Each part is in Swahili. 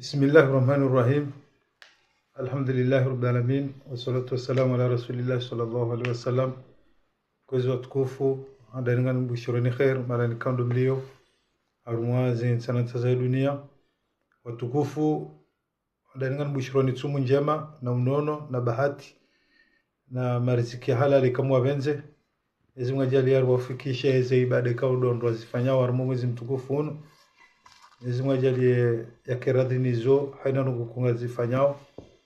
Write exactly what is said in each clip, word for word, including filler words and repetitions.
بسم الله الرحمن الرحيم. الحمد لله رب العالمين والصلاة والسلام على رسول الله صلى الله عليه وسلم. Kwezi watukufu andaringa mbushironi khair mara nikando mlio arumwazi sana za dunia watukufu andaringa mbushironi tsumu njema na unono na bahati na mariziki halali kama wabenze Mwenyezi Mungu ajalie wafikishe hizo ibada kao ndo wazifanyao armu mwezi mtukufu uno Mwenyezi Mungu ajalie yake radhi nizo haina nungu kungazifanyao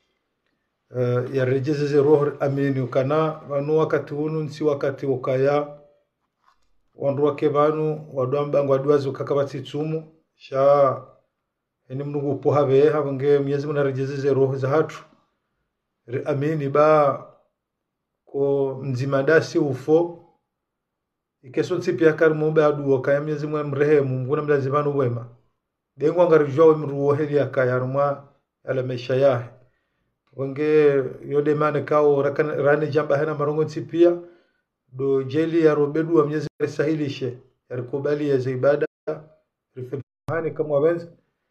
Uh, ya rejeze roho amini ukana wanu wakati unu nsi wakati ukaya wandu wake banu wadwamba ngwadwazo kakabati tsumu sha eni mnungu poha be habange Mwenyezi Mungu arejeze roho za hatu Re amini ba ko mzimadasi ufo ikeso tsipi yakari mumbe adu wakaya Mwenyezi Mungu mrehemu nguna mlazibanu wema dengo ngarijwa mruo heli yakayaruma ala maisha yahe wange yode mane kao rani jamba hena marongo nsipia do jeli ya robedu wa Mwenyezi Mungu sahilishe yarikubali ya ibada rifahani kama wabenzi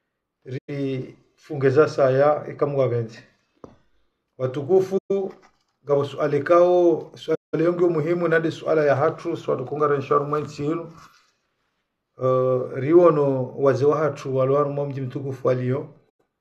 rifungeza saya kama wabenzi watukufu ngabo swali kao swali yangu muhimu nadi swala ya hatu swali kungara insharu mwenzi hinu uh, riono waze wa hatu walwaru mji mtukufu walio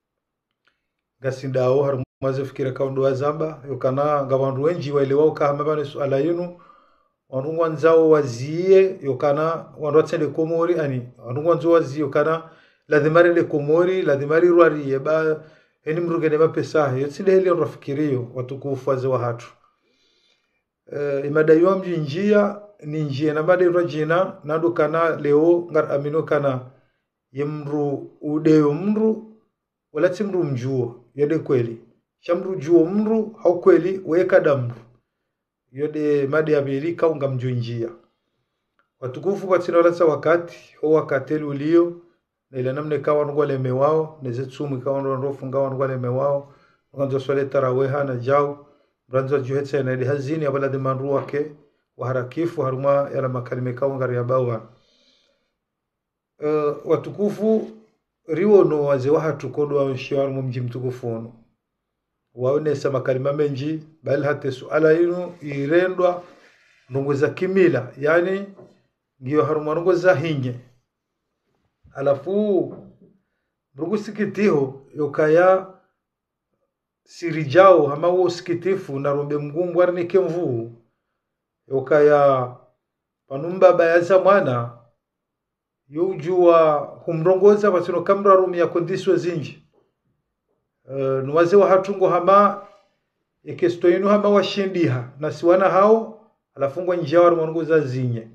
gasindao haru maze fikira kaundo wazamba yokana ngabandu wenji waelewa kama bane swala yinu wanungwa nzao wazie yokana wandu watsende komori ani wanungwa nzo wazie yokana lazimari le komori lazimari rwari yeba eni mrugene mapesa yotsinde heli rafikirio watukufu waze wa hatu uh, imada yom njia ni njia na made rajina nando kana leo ngar amino kana yemru udeyo mru wala timru mjuo yode kweli shamru juo mru hau kweli weka damru yode madi ya Amerika unga mjunjia watukufu batina walasa wakati ho wakati ulio na ila namne kawa nungwale mewao nezetsumu kawa nrofu ngawa nungwale mewao nganzo swale taraweha na jau branzo juhetsa na ili hazini ya baladi manru wake waharakifu haruma yala makalime kawa ngari ya bawa uh, watukufu riwono waze wahatu kodo wa mshiwaru mji mtukufu ono waonesa makalima menji bali hata suala inu irendwa nungu za kimila yani ngiyo haruma nungu za hinye alafu nungu sikitiho yokaya sirijao hama uo sikitifu na rombe mgungu warnike mvuu yokaya panumba bayaza mwana yujua humrongoza wasino kamra rumi ya kondiswa zinji Uh, nuwaze wa hatungo hama ekesto inu hama washindiha na siwana hao alafungwa njawar mwanguza zinye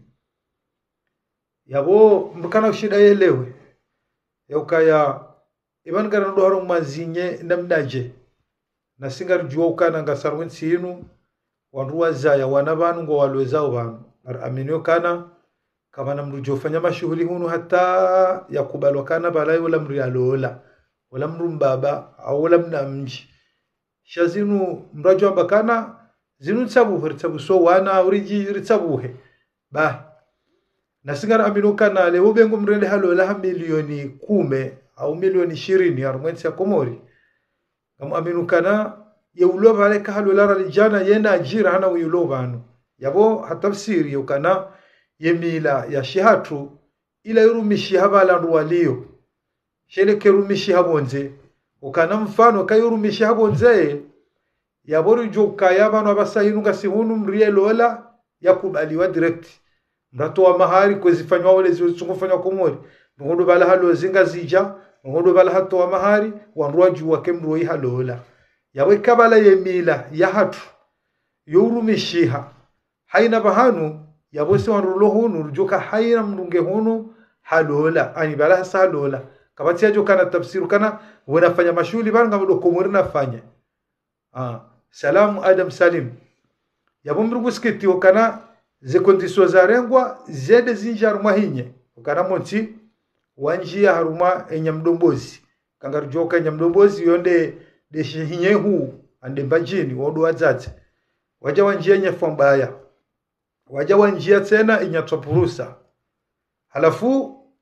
yabo mbukana ushida yelewe yaukaya iban gara ndo haru mazinye namnaje na singar juwa ukana ngasarwin sinu wanruwa zaya wanabanu ngo walwezao banu aminio kana kama namrujo fanya mashughuli hunu hata yakubalwa kana balai wala mrialola wala mrumbaba au wala mnamji shazinu mrajo ambakana zinu tsabu ritsabu so wana uriji ritsabuhe ba nasingara aminuka na le ubengo mrende halo la milioni kume au milioni ishirini ya rumwensi ya komori kama aminuka na yeulo vale ka halo la rijana yenda ajira hana uyulo banu yabo hatafsiri yokana yemila ya shihatu ila yurumishi habala ruwalio shele kerumishi habonze ukana mfano kayurumishi habonze yabori joka yabano abasahinu ngasihunu mrielo wala yakubaliwa direct mrato wa mahari kwezifanywa wale zilizofanywa komori ngondo bala halo zinga zija ngondo bala hato wa mahari wanruaju wa kemro yi halola yawe kabala yemila ya hatu yurumishiha haina bahanu yabose wanrulo hunu joka haina mrunge hunu halola ani bala halola kabati yajo kana tafsiru kana wanafanya mashuli banga mdo komori nafanya ah salamu adam salim yabo mrugu skiti okana ze kondiswa zarengwa zede zinjar mahinye okana monti wanjia haruma enyamdombozi kangar joka enyamdombozi yonde de hinye hu ande mbajini wodo wazate waja wanjia nyefambaya waja wanjia tena inyatopurusa halafu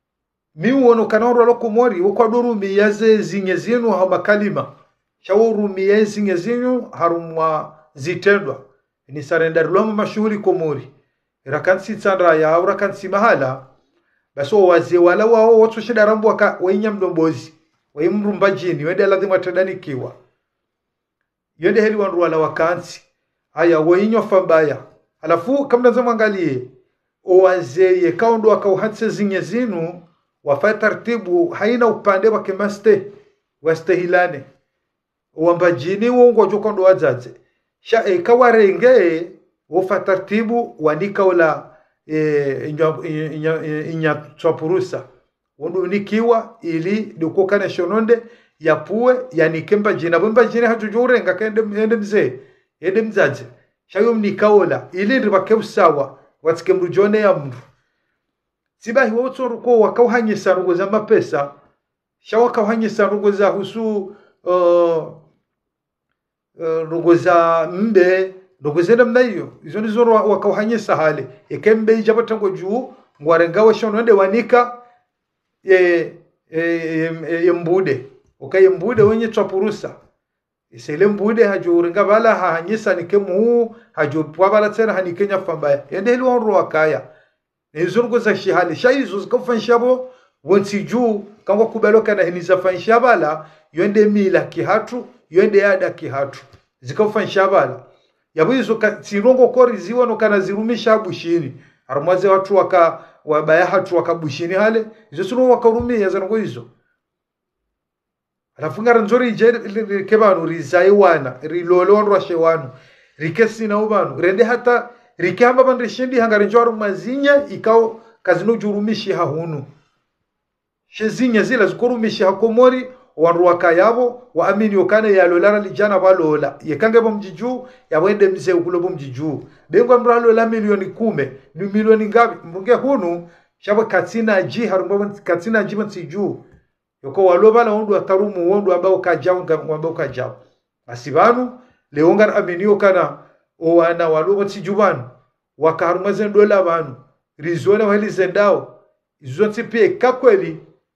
mi uono kanoro lo komori wo kwa durumi yaze zinye zinu ha makalima shawo rumi yaze zinye zinu harumwa zitendwa ni sarendar lo mashuhuri komori rakansi tsandra ya aura kansi mahala baso waze wala wao wotu shida rambu waka wainya mdombozi waimrumba jini wende lazima tadani kiwa yende heli wanru wala wakansi haya wainyo fambaya alafu kamna zama angalie owaze kaundo wakauhatse zinye zinu wafanya taratibu haina upande wa kemaste wastehilane wamba jini wongo joko ndo wazaze sha e kawarenge wofa taratibu wanika wala e, inya, inya, inya twapurusa wondu nikiwa ili dukokane shononde yapuwe yanikemba jina bomba jina hatujurenga kende ende mzee ende mzaze shayo mnikaola ili ribake usawa watike mrujone ya mndu sibahi woto ruko wakauhanyisa rugo za mapesa shawa wakauhanyisa rugo za husu uh, uh, rugo za mbe rugo zenda mnayo izo nizo wakauhanyisa hali ekembe ijaba tango juu ngwarengawe shononde wanika ye ye, ye mbude okay mbude wenye twapurusa isele mbude hajuringa bala hanyisa nikemu hajupwa bala tena hanikenya fambaya ende hili wanru wakaya nizungu za shihali shaizo zikafanshabo wonsi juu kangwa kubaloka na hiniza fanshabala yende mila kihatu yende ada kihatu zikafanshabala yabo izo tsirongo kori ziwa no kana zirumisha bushini armaze watu waka wabaya hatu wakabushini hale izo suno wakarumia zango hizo alafungara nzori je kebanu rizai wana rilolo ndo shewanu rikesi na ubanu rende hata rikamba bandishindi hangare njoro mazinya ikao kazino jurumishi hahunu shezinya zila zikurumishi hakomori wanru wakayabo waamini okane ya lolara lijana balola yekange bomjiju yawende mzee ukulo bomjiju bengwa mralo la milioni kume ni milioni ngapi mbunge hunu shabo katina ji harumbo katina ji mtsiju yoko waloba na ondu atarumu ondu ambao kajao ambao kajao asibanu leongar aminio kana o wana waloba tsijubanu wakarumaze dola banu rizona wali zendao izonti pie kakweli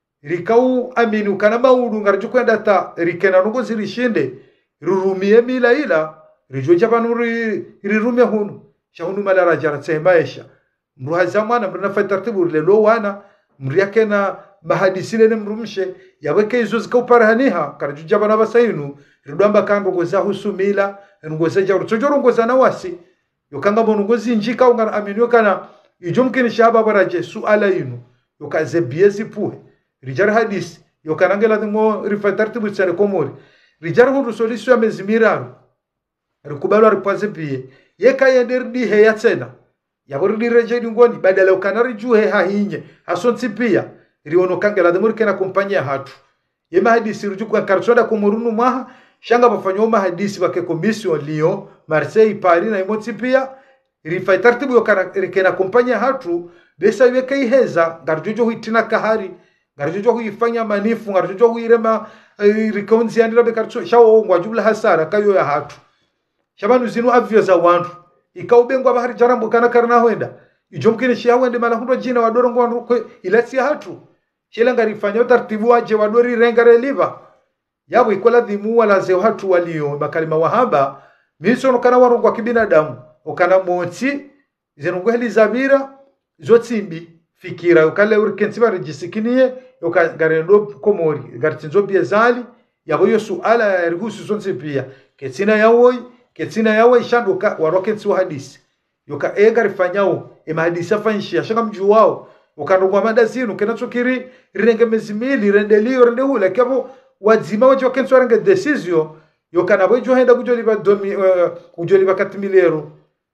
rikau aminu kana maudu ngarju kwenda ta rikena nungo zirishinde rurumie mila ila rijoja banu rirumia hunu shahunu malara jara tsembaisha mruha zamana mrina fa tartibu lelo wana mriake na mahadisile ne mrumshe yabeke izo zikauparaniha karjuja bana basainu ridwamba kango goza husumila ngoza jaru tojoro ngoza na wasi yokanga bono ngozi njika ungar aminyo kana ijomkini shaba baraje suala yinu yokaze biezi puhe rijar hadis yokanangela dimo rifatartibu tsare komori rijar hu solution ya mezimiraru rikubalo ripaze pie yeka yenderdi he yatsena yabordi reje ngoni badala ukanari juhe hahinye asonti pia riono kangela dimo rikena kompanya hatu yema hadisi rujuka karsoda komorunu maha shanga bafanyoma hadisi bake commission Lyon Marseille Paris na imoti pia rifai tartibu yokana rikena kompanya hatu desa yeka iheza garjojo huitina kahari garjojo huifanya manifu garjojo huirema rikonzi andira bekarcho shawo ngwajubla hasara kayo ya hatu shabanu zinu avyo za wandu ikaubengwa bahari jarambo kana karna hoenda ijomkini shi hawende mala hundo jina wadoro ngwandu ilasi hatu shela ngarifanya tartibu waje wadori rengare liva yabo ikola dhimu wala ze watu walio makalima wahaba misono kana warungwa kibinadamu okana moti zenungu heli zabira zotsimbi fikira ukale urkensiba rejisikiniye yokagarendo komori gartinzo biezali yabo yo suala ya ruhusu zonse pia ketina yawoi ketina yawoi shanduka warokensi wa hadisi yoka egar fanyao ema hadisi afanshi shaka mju wao ukandungwa madazinu kenachokiri rirenge mezimili rendelio rendehula kabo wadzima wajo kenso renge decision yokana bojo henda kujoliba domi uh, kujoliba katimilero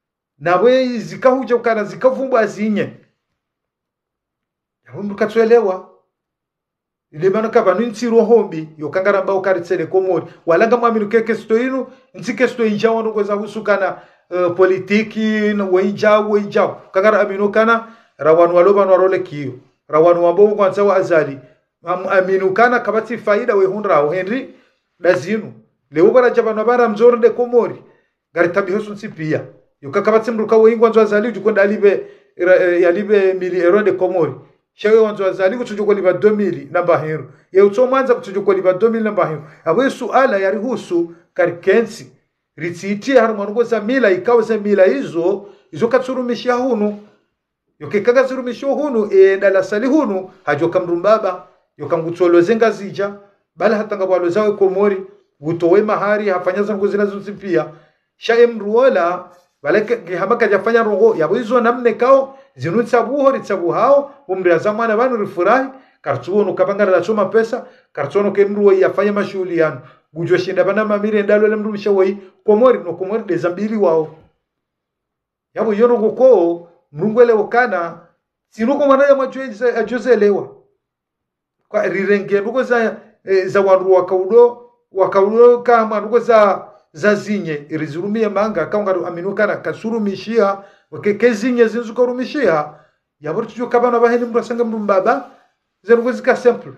nawe zikahuja ukana zikavumba azinye yabumbu katwelewa ile bana kabanu ntiro hombi yokangara mbao karitsele komori walanga mwaminu keke stoinu ntike sto injawo ngoza husukana uh, politiki no wenjawo wenjawo kangara amino kana rawanu waloba no role kiyo rawanu wabo kwanza wa azali aminu kana kabati faida we hunrao Henry dazinu leo bara jabana bara mzorde komori gari tabi hosun sipia yokakabati mruka we ingwanzo azali jukonda alibe yalibe mili eronde komori shawe wanzo wazali kutujoko liba deux mille namba hero ye utso mwanza kutujoko liba deux mille namba hero abo suala yarihusu karikensi ritsiti har mwango za mila ikawa za mila hizo izo katsurumishia hunu yoke kaga zurumishia hunu e dala sali hunu hajoka mrumbaba yokangutsoloze ngazija bala hatanga bwalo zawe komori gutowe mahari hafanya zangu zinazozipia shaye mruola baleke hamaka jafanya rongo yabo izo namne kao zinutsa buhori tsabu hao umri zamana banu rifurahi kartuono kabangara la choma pesa kartuono ke mruo yafanya mashughuli yanu gujo shinda bana mamire ndalo le mru mshawai komori no komori de zambili wao yabo yorongo ko mrungwele wakana sinuko mwana mwajoze ajozelewa kwa rirenge nuko za e, za wanru wakaudo wakaudo kama nuko za za zinye irizurumia manga kaunga aminukana kasurumishia wakeke zinye zinzukarumishia yabo tujo kabana baheni mrasanga mbaba zerugo zika simple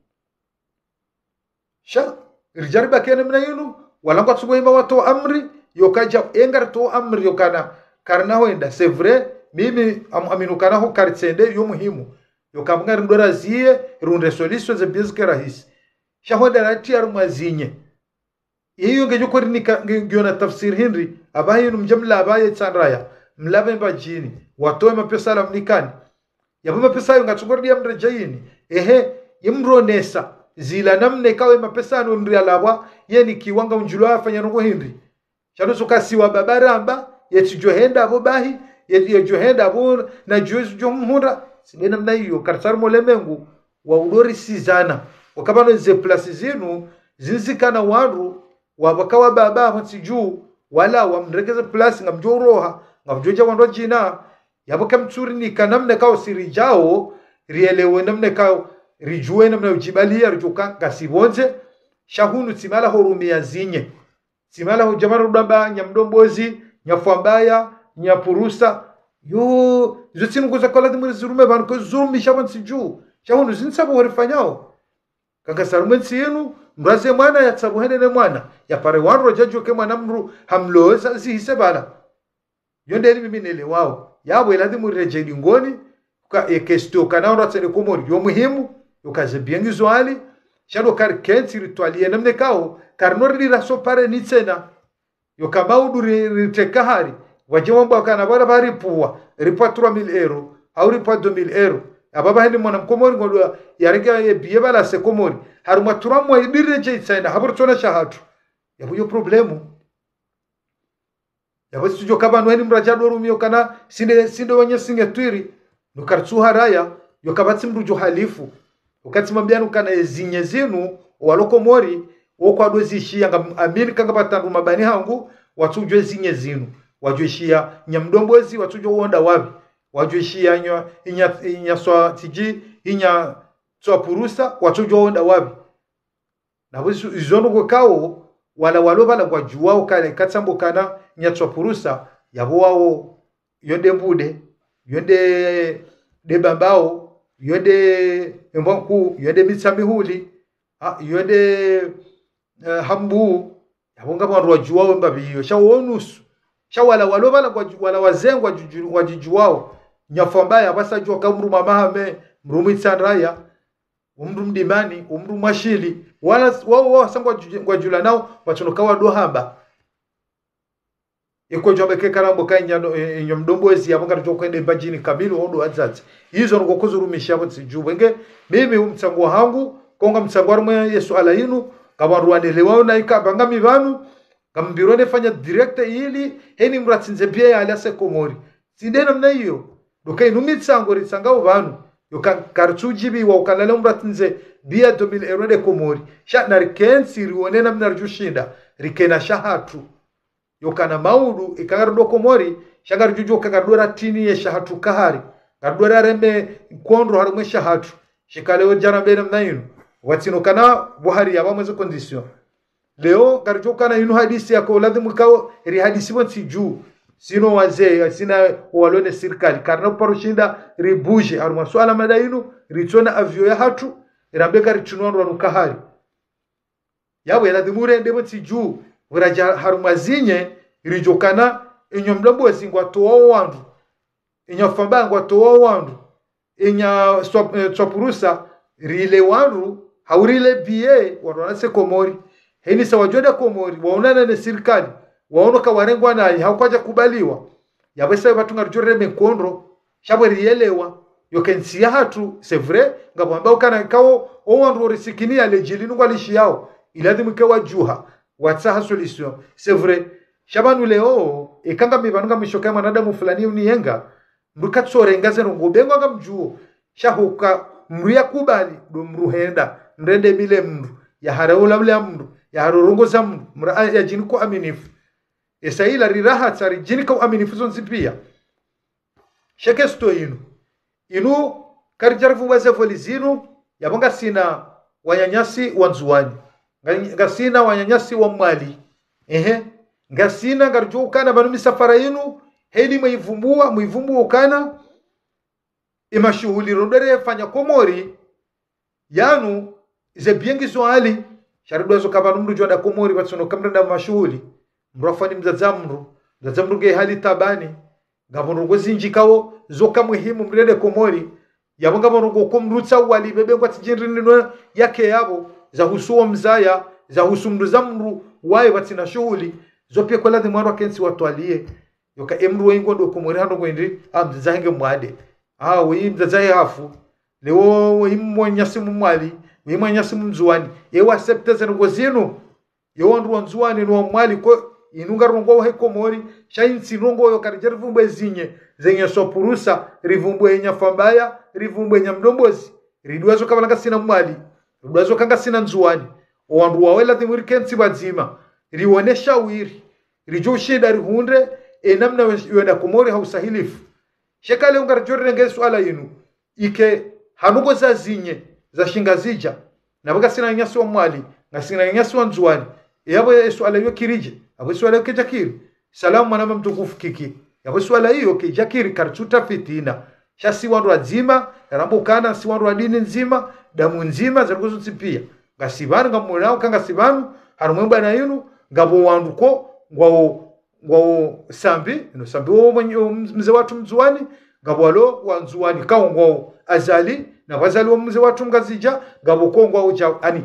sha irijariba kene mna yinu walanga tsugoima wato amri yokaja engar to amri yokana karna hoenda c'est vrai mimi am, aminukana ho karitsende yo muhimu yokamnga ndora zie runde solution ze bizke rahisi shahoda rati armazinye iyo ngejo korinika ngiona tafsir Henry abayinu mjamla abaye tsanraya mlabe mbajini watoe mapesa la mnikani yabo mapesa yo ngatugordia mrejayini ehe imronesa zila namne kawe mapesa no ndria labwa yeni kiwanga unjulo afanya ngo Henry chano sokasiwa babaramba yetijohenda abo bahi yetijohenda abo na juzu jomhunda sinena mna hiyo karsar molemengu wa udori sizana wakabano ze place zinu zinzikana wandu wabakawa baba mtsiju wala wamregeza place ngamjoroha ngamjoja wando jina yaboka mtsuri ni kanamne kao sirijao rielewe namne kao rijue namne ujibalia rijuka kasibonze shahunu timala horumia zinye timala hojamara rudamba nyamdombozi nyafwambaya nyapurusa yo zotinu kuza kola dimuri zurume ban ko zurumi shaban siju shahunu zinsabo horifanyao kanga sarumensi yenu mraze mwana ya tsabuhene ne mwana ya pare wanro jajo ke mwana mru hamloza zihisebala yonde ni mimi nele wao yabo eladimu reje ngoni ka ekesto kana ora tsene komori yo muhimu yokaze biengi zoali shado kar kensi rituali namne kao karnor li raso pare ni tsena yokabaudu ritekahari wajewamba kana bara bari puwa ripa trois mille euros au ripa deux mille euros ababa hende mwana mkomori ngodo yarega ye biye bala se komori haruma turamwa idireje tsena haburtona shahatu yabuyo problemu yabo studio kabano heni mrajado rumio kana sinde sinde wenye singe twiri nukartsu haraya yokabatsi mrujo halifu ukati mambiano kana ezinye zenu walokomori wokwa dozishia ngam amini kanga batandu mabani hangu watujwe zinye zinu wajwishia nyamdombozi watujwe wonda wabi wajwishia inya inya inya swa tiji inya swa purusa watujwe wonda wabi na wizu izono kwa kao wala waloba la kwa juwao kale katsambo kana nya swa purusa yabo wao yonde mbude yonde de bambao yonde mbonku yonde mitsamihuli ah yonde uh, hambu yabonga mwa rwajuwao mbabiyo shawonusu shawala walobala kwa wala wazengwa wajijuwao nyafambaya basajwa kamru mamahame mrumi tsanraya umru mdimani umru mashili wala wao wao sangwa kwa jula nao watunokawa dohamba iko jombe karambo kanya nyomdombozi yabonga tokende mbajini kabili hondo azati hizo ngo kuzurumisha botsi jubenge mimi umtsango hangu konga mtsangwa rumwe Yesu ala yinu kabarwanelewa na ikabanga mibanu kambirone fanya direct ili heni mratsinze bia ya alase komori sindena mna hiyo dokai numitsango ritsanga ubanu yoka kartujibi wa ukalala mratsinze bia deux mille euros de komori sha na rikensi riwonena mna rjushinda rikena shahatu yokana maudu ikangardo komori shagar jujo kagadora tini ye shahatu kahari gadora rembe kondro harumwe shahatu shikalewo jarambe namna yinu watino kana buhari yabamwe condition leo garjo kana inu hadisi yako lazima kao ri hadisi wonsi juu sino wazee sina walone serikali karna parushinda ribuje aruma swala madainu ritona avyo ya hatu irambeka ritunwa rukahari yabo lazima ndebo tiju uraja harumazinye rijokana inyomdombo singwa towa wandu inyofamba ngwa towa wandu enya tsopurusa rile wanru haurile bie warwana se komori heni sawajoda komori waonana na serikali waono ka warengwa nayi haukwaja kubaliwa yabesa batunga rujore mekondo shabwe rielewa yokensia hatu c'est vrai ngabamba ukana kawo owanru risikini ya lejilinu kwa lishi yao iladhimu kewa juha watsaha solution c'est vrai shabanu leo ekanga mibanunga mishoka mwanadamu fulani uniyenga mbukatsore ngaze ngobengo ngamjuo shahuka mruya kubali do mruhenda ndende mile mru ya haraula mle mru ya harorongo za mru mra ya jiniko aminifu esaila riraha tsari jiniko aminifu zonzi pia sheke sto inu inu karijarfu waze volizinu yabonga sina wanyanyasi wanzuani ngasina wanyanyasi wa mwali ehe ngasina ngarjo ukana banu misafara yinu heli mwivumbua mwivumbua ukana imashuhuli rondere fanya komori yanu ize biengi zoali sharidwa zo kabanu mru jonda komori batsono kamranda mashuhuli mrafani mzazamru mzazamru ge hali tabani ngabonu gozinji kawo zo kamwihimu mrede komori yabonga bono komrutsa wali bebe kwa tijinri yake yabo za husuo mzaya za husumru zamru wae batina shuhuli zo pia kwa ladhi mwarwa kensi watwalie yoka emru wengo ndo komori hando kwendri amzazange mwade ah wi mzazaye hafu lewo wi mwanyasi mumwali wi mwanyasi mumzuani ewa septeze ngozinu yo ndu wanzuani no mwali ko inunga rongo he komori shainsi rongo yo karijervumbe zinye zenye sopurusa rivumbwe nya fambaya rivumbwe nya mdombozi ridwazo kabalanga sina mwali ridwazo kanga sina nzuani owandu wawela thimurikensi bazima rionesha wiri rijoshida rihunde enamna yenda komori hausahilifu shekale ungar jorre nge swala yinu ike hanugo za zinye za shingazija nabaga sina nyasi wa mwali ngasina nyasi wa nzuani yabo swala yo kirije abo swala ke jakiri salamu mwana mtukufu kiki yabo swala hiyo ke jakiri karchuta fitina shasi wandu azima rambo kana si wandu dini nzima damu nzima zarugozo tsipia ngasibanu ngamulao kanga sibanu harumwemba na yinu ngabo wandu ko ngwao ngwao sambi no sambi wo mze watu mzuani ngabwalo wanzuani kawo ngwao azali na wazali wo mze watu mgazija ngabo ko ngwao ja ani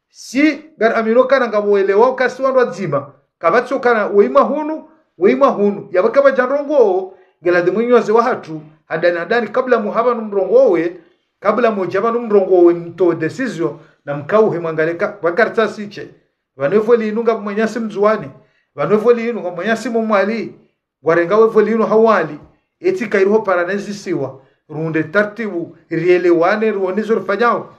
si gar amino kana ngabo elewa kasi wandu azima kabatso kana weima hunu weima hunu yabaka bajanrongo ngela dimwinyoze wa hatu hadani hadani kabla muhaba numrongowe kabla mojaba numrongowe mto decision na mkau hemwangaleka bakarta siche vanevoli inunga mwenyasi mzuani vanevoli inu mwenyasi mumwali warengawe voli inu hawali eti kairuho paranezi siwa runde tartibu rielewane ruonizo rifanyao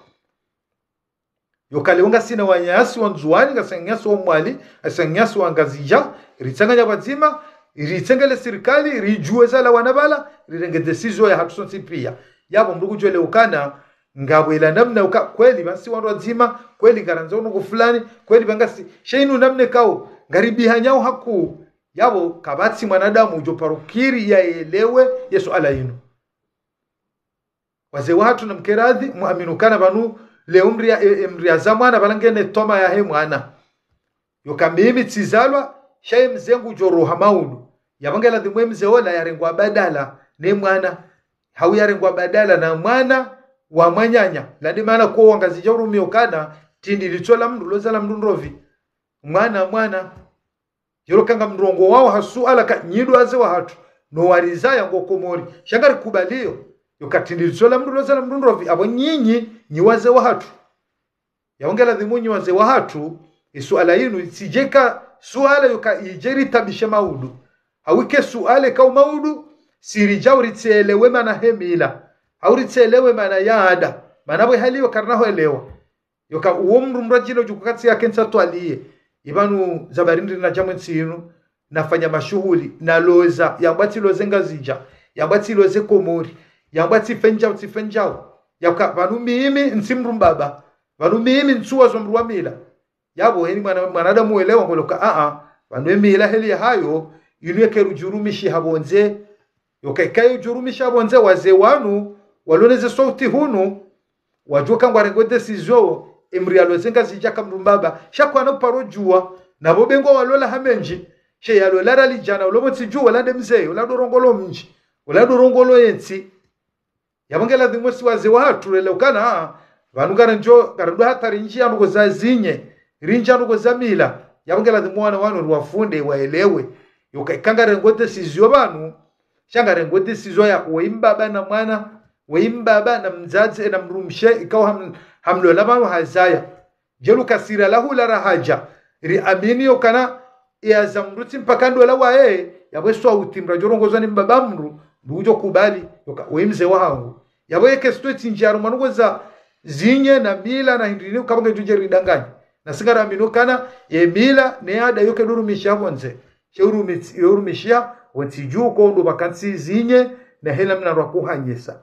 yokaleonga sina wanyasi wanzuani ngasanyasi wa mwali asanyasi wa ngazija ritsanganya bazima ritsengele serikali rijueza la wanabala rirenge decision ya hatusonsi pia yabo mrugu jwele ukana ngabwela namna uka kweli basi wandu wazima kweli ngaranza unugo fulani kweli bangasi sheinu namne kao ngaribi hanyao haku yabo kabati mwanadamu ujo parukiri ya elewe yesu ala inu waze watu na mkeradhi muaminukana banu le umri ya umri ya zamana balangene toma ya he mwana yoka mimi tizalwa shay mzengu joro hamaudu yabangela dhimwe mzeola yarengwa badala ne mwana hau yarengwa badala na mwana wa mwanyanya landi maana ko wangazija urumio kana tindi litsola mndu lozala mndu nrovi mwana mwana yoro kanga mrongo wao hasu ala ka nyido aze wa hatu no warizaya ngokomori shangari kubalio yokatindi litsola mndu lozala mndu nrovi abo nyinyi nyiwaze wa hatu yaongela dhimunyi waze wa hatu isuala yinu sijeka suala yoka ijeri tabishe maudu hawike suale ka maudu siri jawri tselewe mana hemila hauri tselewe mana yaada manabwe haliyo karnaho elewa yoka uomru mrajino jukukatsi yake nsatwalie ibanu zabarindi na jamwe tsinu nafanya mashughuli na loza yambati lozenga zija yambati loze komori yambati fenjao tifenjao yoka banu mimi nsimru mbaba banu mimi nsuwa zomruwa mila yabo heni mwana mwanadamu elewa ngoloka a a banu mila heli hayo yunweke rujurumishi habonze yoka kayo jurumishi habonze waze wanu waloneze sauti hunu wajuka ngwarengo decision emri alozenga zijaka mrumbaba shakwana parojua nabo bengo walola hamenji she yalola ralijana ulomotsi jua lande mzee ula dorongolo mji ula dorongolo yensi yabangela dhimwesi waze watu relekana vanu garanjo garando hatari njia nuko za zinye rinja nuko za mila yabangela dhimwana wanu ruwafunde waelewe yoka kangare ngote sizio banu shangare ngote sizio ya weimbaba na mwana weimbaba na mzazi na mrumshe ikawa ham, hamlola banu hazaya jelu kasira lahu la rahaja ri amini yokana ya zamruti mpakando la wae yabweso utimra jorongozo ni mbabamru bujo kubali yoka weimze wangu yaboye kesto tinjaro manugo za zinye na mila na hindini kabanga juje ridanganya na sigara minukana ye mila ne ada yoke durumisha bonze sheurumitsi yorumishia wantiju ko ndo bakansi zinye na hela mna rakuhanyesa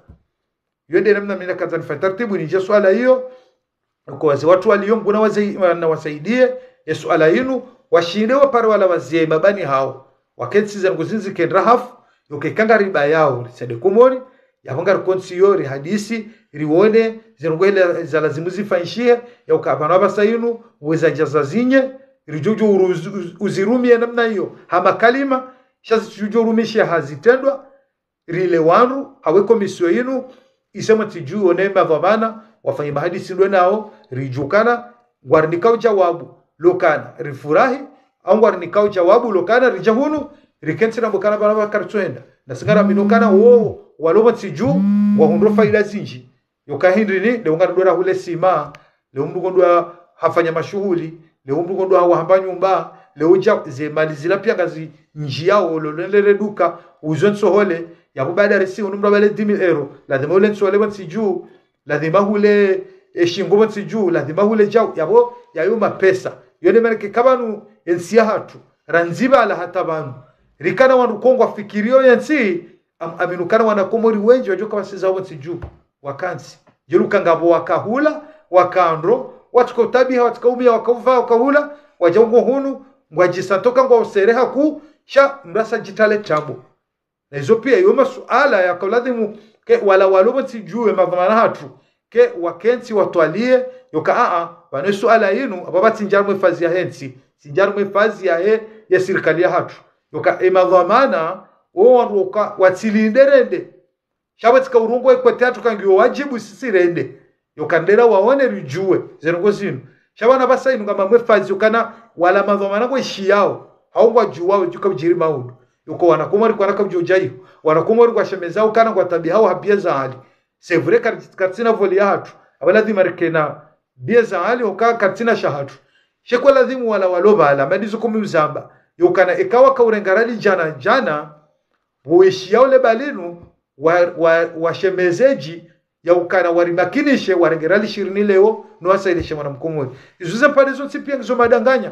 yende namna mina kazani fatartibu ni je swala hiyo kwa wazee watu waliongo na wazee na wasaidie ya swala hinu washindewe pare wala wazee mabani hao wakensi za ngozinzi kendrahaf yoke kanga riba yao sade kumoni yabanga konsiyori hadisi riwone zirungwele za lazimu zifanshie ya ukabana basayinu weza jazazinye rijojo uzirumie namna hiyo hama kalima shazi jojo rumishia hazitendwa rile wanu hawe komisio yinu isema tiju onema dhamana wafanye mahadisi ndo nao rijukana warnikao jawabu lokana rifurahi au warnikao jawabu lokana rijahunu rikensi na bukana bana bakartwenda na sigara minokana wo waloma tiju wa hundro faida zinji yokahindri ni de ungana dora hule sima le umdu gondwa hafanya mashughuli le umdu gondwa hawahamba nyumba le uja ze mali zila pia ngazi njia ololele duka uzonso hole yabo baada resi unumra bale dix mille euro lazima ule nsole bantiju lazima hule eshingo bantiju lazima hule jau yabo yayo mapesa yone manake kabanu ensia hatu ranziba ala hatabanu rikana wanu kongwa fikirio yansi am, aminukana wanakomori wenji wajoka wasiza bantiju wakansi jeruka ngabo wakahula wakandro watuko tabiha watakaumia wakauva wakahula wajongo hunu ngwajisantoka ngwa usereha ku sha mrasa jitale chambo na hizo pia yoma suala ya kauladhimu ke wala walubo tijue mavamana hatu ke wakensi watwalie yoka aa wane suala yinu ababa tinjaru mwefazi ya hensi tinjaru mwefazi ya he ya sirikali ya hatu yoka emadhamana uwa wanuka watilinderende shabatika urungu kwa teatu kangiyo wajibu sisi rende yoka ndera waone rijue zenungo zinu shabana basa inu kama mwefazi yokana wala madhamana kwa ishi yao haungwa juwao juka ujiri maudu yuko wanakomori kwa naka mjojayo wanakomori kwa shemezao kana kwa tabi hao habia za hali sevre katina voli ya hatu abalazi marikena bia za hali ukaa katina shahatu shekwa lazimu wala waloba ala madizu kumi uzamba yukana ikawa kaurengarali jana jana uishi yao lebalinu wa, wa, wa shemezeji ya ukana warimakinishe warengerali shirini leo nuwasa ilishe mwanamkomori izuze padizo nsipia ngizo madanganya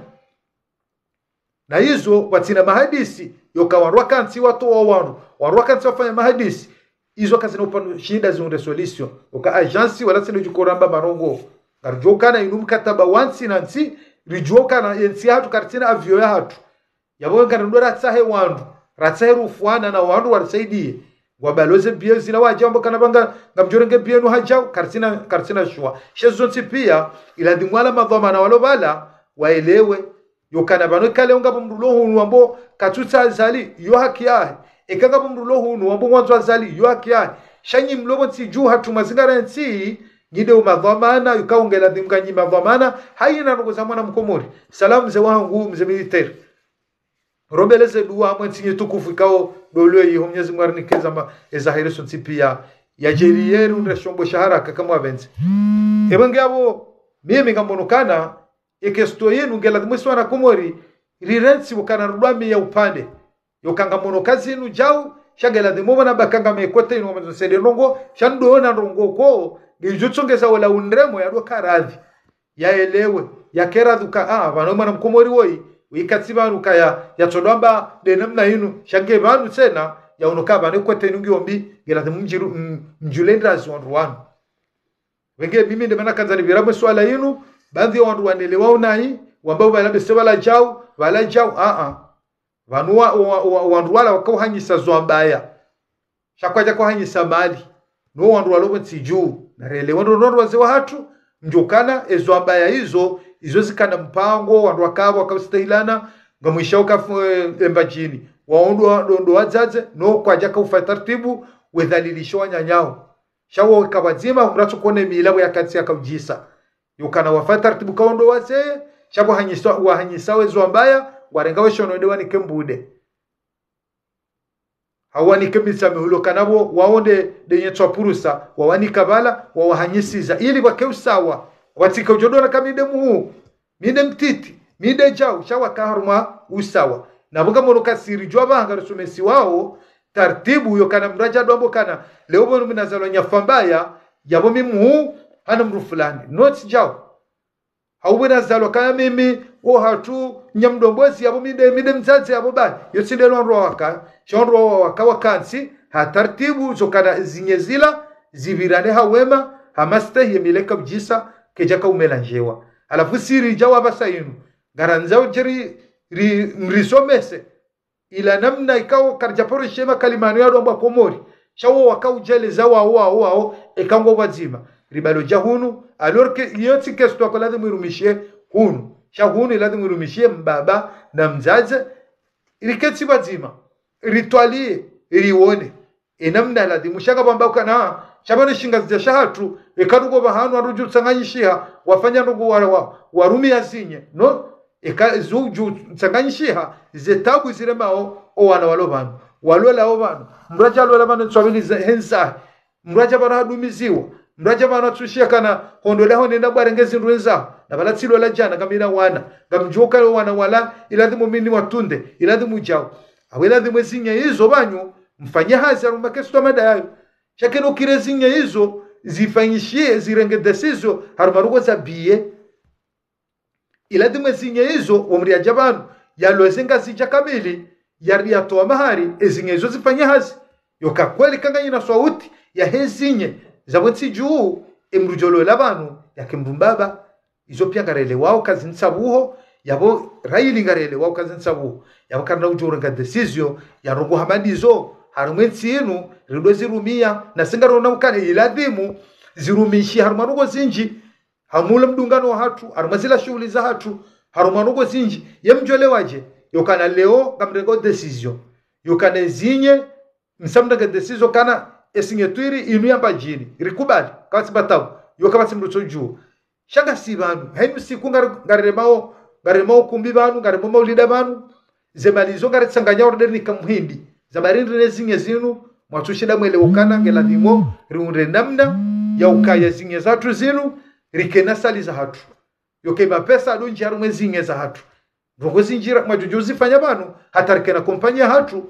na hizo watina mahadisi yoka warwaka nsi watu wa wanu warwaka nsi wafanya mahadisi hizo kazi na upanu shida zunre solution yoka ajansi wala sinu jukoramba marongo karjoka na inu mkataba wansi na nsi rijoka na yensi hatu kartina avyo ya hatu yabo ngana ratsahe wandu ratsahe rufuana na wandu warisaidie wabaloze bia zina wajambo kana banga ngamjorenge bia no hajao kartina kartina shwa shezo nsi pia ila dimwala madhamana walobala waelewe yokana bano kale unga bumrulo hunu ambo katuta azali yo haki yahe ekanga bumrulo hunu ambo mwanzo azali yo haki yahe shanyi mlobo tiju hatu mazingara nsi ngide umadhamana yukaongela dimganyi madhamana hayina nuko zamana mkomori salamu ze wangu mze military robeleze duwa mwentinye tukufu ikao dolo yi Mwenyezi Mungu arnikeza ma ezahire sonti pia ya jeriyeru ndashombo shahara kama avenzi ebenge abo mimi ngambonokana ekesto yenu ngela mwiswana komori rirensi ukana rudami ya upande yokanga mono kazi inu jau shagela de moma na bakanga mekote inu mwanzo sede rongo shando na rongo ko gijutsongeza wala unremo ya doka radhi yaelewe yakera duka ah bano mwana mkomori woi wikatsiba rukaya ya todamba de namna inu shage banu tena ya unokaba ne kote inu ngiombi ngela de mjiru mjulendra zwanruan wenge mimi ndemana kanzani biramo swala inu baadhi ya watu wanelewa unahi wambao balabe sebala jao wala jao a a vanua wandu wala wakao hanyisa zoambaya shakwaja kwa hanyisa mali no wandu walobo tiju na rele wandu nondo waze wa hatu mjokana ezoambaya hizo hizo zikana mpango wandu wakao wakastahilana ngamwisha ukafu embajini waondo ndo wazaze no kwaja ka ufa taratibu wedhalilisho wanyanyao shawo kabazima mracho kone milabo ya katsi akajisa yokana wafata taratibu kaondo wase shabo hanyisa wa hanyisa wezo mbaya warengawe shono ndewa nikembude hawani kemisa mihulo kanabo waonde denye twapurusa wawani kabala wawahanyisiza ili wakeusawa watika ujodona kamide muhu mide mtiti mide jau shawa kaharuma usawa nabuga monoka siri jwa banga rusumesi wao taratibu yokana mraja dombo kana leo bono minazalo nyafambaya yabo mimu hana mru fulani not jao hauwena zalo kaya mimi o hatu nyamdombozi yabo mide mide mzazi yabo ba yosinde lonro waka shonro waka wakansi ha taratibu zokana zinyezila zivirane hawema hamaste yemileka bjisa kejaka umelanjewa alafu siri jawa basayinu garanzao jeri ri mrisomese ila namna ikao karjaporo shema kalimano ya romba komori shawo wakau jele za wao wao wao ekango wazima ribalo jahunu alors que yoti kesto ko lazima irumishie hunu shahunu lazima irumishie mbaba na mzazi iriketi wazima rituali rione enamna lazima shaka bamba kana shabano shinga za shahatu ekanugo bahanu aruju tsanganyishiha wafanya ndugu wa warumi yazinye no eka zuju tsanganyishiha zetabu ziremao o wana walobanu walola obanu mraja lola banu tswabili hensa mraja bana dumiziwa mraja bana tsushia kana hondoleho nenda barengezi ndwenza na balatsilo la jana kamina wana ngamjoka wana wala iladhimu mini watunde iladhimu jao aweladhimu zinye hizo banyu mfanya hazi arumakesto madayo shakeno kirezinye hizo zifanyishie zirenge desizo harumarugo za biye iladhimu zinye hizo umri jabanu yalozenga zija kamili yari yatoa mahari ezinye hizo zifanya hazi yoka kweli kanganya na sauti ya hezinye zabonsi juu emrujolo labanu yakimbumbaba izo pia ngarele wao kazi nsabuho yabo raili ngarele wao kazi nsabuho yabo kana ujorenga decision ya rogo hamadizo harumwensi yenu rido zirumia na singarona ukane iladhimu zirumishi harumarugo zinji hamula mdungano wa hatu harumazila shughuli za hatu harumarugo zinji yemjole waje yokana leo kamrego decision yokana zinye msamda decision kana esingetwiri inu yamba jini rikubali kasi batabu yokabasi mruto juu shaka si banu hainu siku ngaremao ngaremao kumbi banu ngaremao lida banu zemalizo ngaretsanganya ordeni kamuhindi zabarindi nezinye zinu mwatushida mwele ukana ngeladimo riunde namna ya ukaya zinye zatu zinu rikena sali za hatu yokeba pesa adunji harumwe zinye za hatu ndongo zinjira majujuzi fanya banu hatarikena kompanya hatu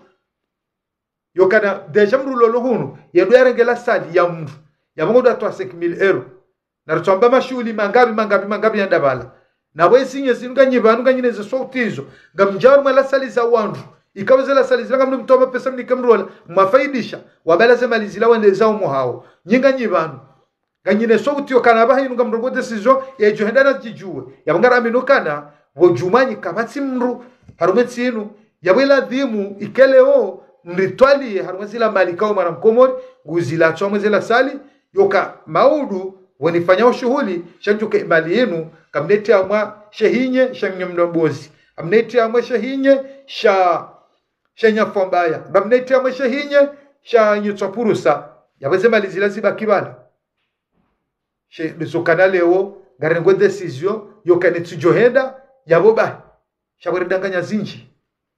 yokana deja mrulolo hunu yedu yarengela sali ya mru ya mungu datwa cinq mille euro na rutamba mashuli mangabi mangabi mangabi ya ndabala na wezinye zinga nyibanu nganyine ze soutizo ngamjaru mala sali za wandu ikawezela sali zanga mndu mtoba pesa mnikamrola mafaidisha wabala ze malizila wende za umuhao nyinga nyibanu nganyine souti yokana bahi nunga mrogo decision ya johendana jijue ya bangara minukana wojumanyi kabatsi mru harumetsi inu yabwela dhimu ikeleo mritwali harumazila malikao mara mkomori guzila chomezela sali yoka maudu wanifanya shughuli shanjuke mali yenu kamneti amwa shehinye shanyamdombozi amneti amwa shehinye sha shanya fombaya kamneti amwa shehinye sha nyutsapurusa yabeze mali zila zibakibala she lisokana leo ngarengo decision yoka netsujohenda yaboba shaburidanganya zinji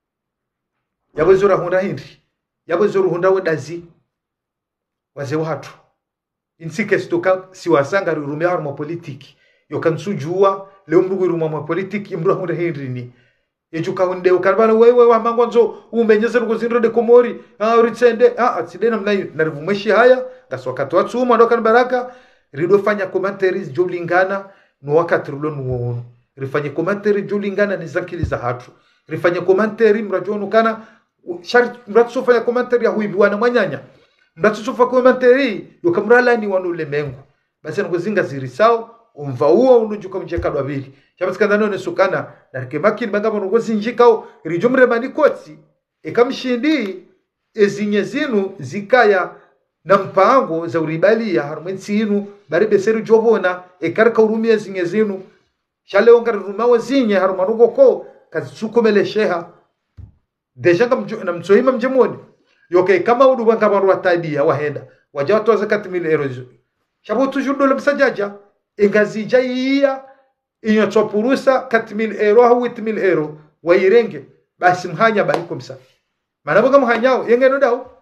yabozora hunda hindi yabozora hunda wedazi waze watu insike stoka siwasanga rurumia harmo politiki yokansujua leo mrugu rurumia politiki mru hunda hindi ni ejuka hunde ukarabana wewe wa mangwanzo umenyeze rugo zinro de komori ah uritsende ah atsidena mnayo narivumweshi haya gaswakati watsuma ndokan baraka rido fanya commentaries jolingana no wakati rulo nuwono rifanye commentaries jolingana ni zakili za hatu rifanye commentary mrajono kana shari mratso fanya commentary ya huibi wana mwanyanya mratso fanya commentary yokamrala ni wanu lemengu basi ngozinga zirisao umva huo unujuka mjeka dwabili chabasikanda none sukana na rikemakini banga ngozi njikao rijumre manikoti ekamshindi ezinye zinu zikaya na mpango za uribali ya harumwensi inu bari beseru jobona ekarka urumia zinye zinu shale onga rumawa zinye harumanugo ko kazukumele sheha deja na msohima mjemoni yoke kama udu banga barua tabia wahenda waja watoza kati mil euro shabo toujours dole msajaja ingazija iya inyo topurusa kati mil euro au huit mil euro wairenge basi mhanya bahiko msa maana boga mhanyao yengeno dao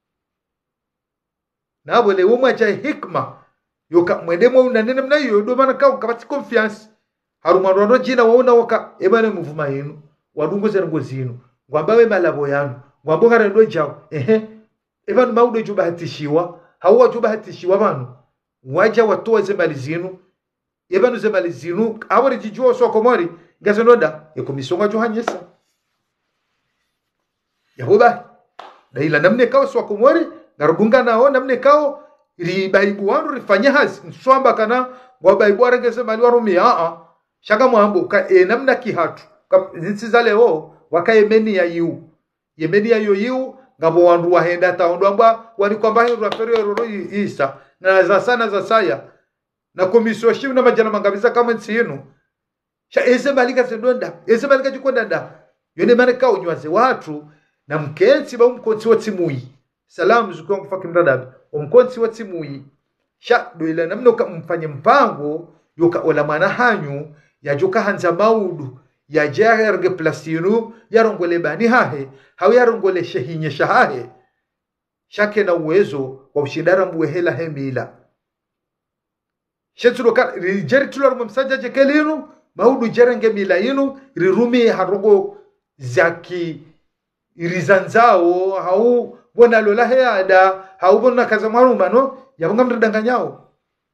nabo le umwa cha hikma yoka mwendemo unanene mna hiyo do maana ka ukapati confiance haruma rondo jina waona waka ebane muvuma yenu wadungo zerango zinu ngwamba we malabo yanu ngwambo karendo jao ehe ebanu maudo juba hatishiwa hawa juba hatishiwa banu waja watoa zemali zinu ebanu zemali zinu awari jijuo so komori ngazenoda ekomisonga jo hanyesa yahoba daila namne kawo so komori ngarudunga nao namne kawo ri baibu wandu rifanya hazi nswamba kana ngwa baibu arengeze mali warumi a a shaka mwambo ka e namna kihatu zinsiza leo waka yemeni ya yu yemeni ya yu yu ngabo wandu wahenda taondo amba wali kwamba hiyo rafero roro isa na za sana za saya na komisio shimu na majana mangabiza kama nsi yenu sha eze malika sendonda eze malika jukonda nda yone maneka unywaze watu na mkensi ba umkonsi watimui salamu zukwa mfaki mradabi umkonsi watimui sha doila namna ukamfanye mpango yoka ola mana hanyu ya joka hanza maudu ya jaya rge plasinu ya rongole bani hahe hau ya rongole shehinye shahahe shake na uwezo wa ushindara mbuhela hemila sheturo ka rijeri tular mumsaja jekelinu maudu jerenge mila inu rirumi harogo zaki irizanzao hau bona lola heada hau bona kaza marumano yabunga mridanganyao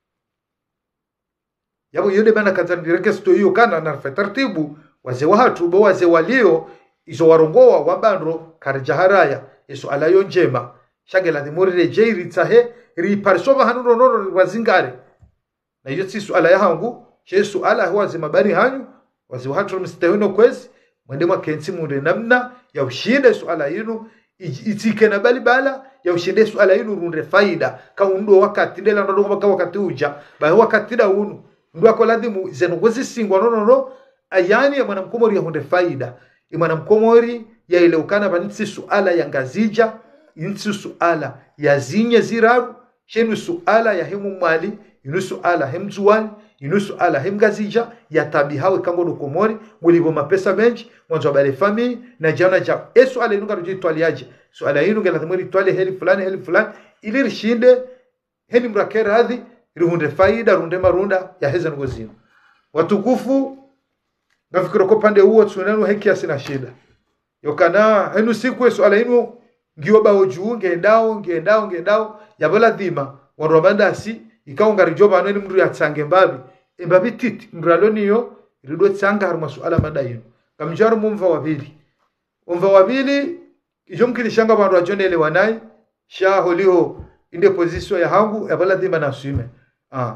yabo yode bana katandireke sto hiyo kana na taratibu wazee watu bo wazee walio izo warongoa wabandro karjaharaya yesu alayo njema shagela dhimuri jeiri tsahe ri parsoba hanuno nono wazingare na hiyo si suala yangu yesu ala huwa zimabani hanyu wazee watu mstahino kwezi mwende mwakensi munde namna ya ushinde suala yinu itike na bali bala ya ushinde suala yinu runde faida kaundo wakati ndela ndo wakati uja ba wakati da unu ndo akoladhimu zenu gozi singwa no no no ayani ya mwana mkomori ya hunde faida ya mwana mkomori ya ile ukana banitsi suala ya ngazija insi suala ya zinye ziraru shenu suala ya hemu mali inu suala hemzuwani inu suala hemgazija ya tabi hawe kango nukomori mulivo mapesa menji mwanzo wa bale fami na jana ja e suala inu garuji tuwali aje suala inu gala thimuri tuwali heli fulani heli fulani ili rishinde heli mrakera hadhi runde faida runde marunda ya heza ngozino watukufu ngafikiro ko pande huo tsunanu heki asina shida yokana henu siku eso ala inu ngiwa bawo juu ngendao ngendao ngendao yabola dhima warobanda si ikawo ngarijoba aneni mndu ya tsange mbabi embabi titi mraloniyo rido tsanga haruma suala madayino kamjaru mumva wabili umva wabili ijomkilishanga bandu ajonele wanai sha holiho inde position ya hangu yabola dhima na suime ah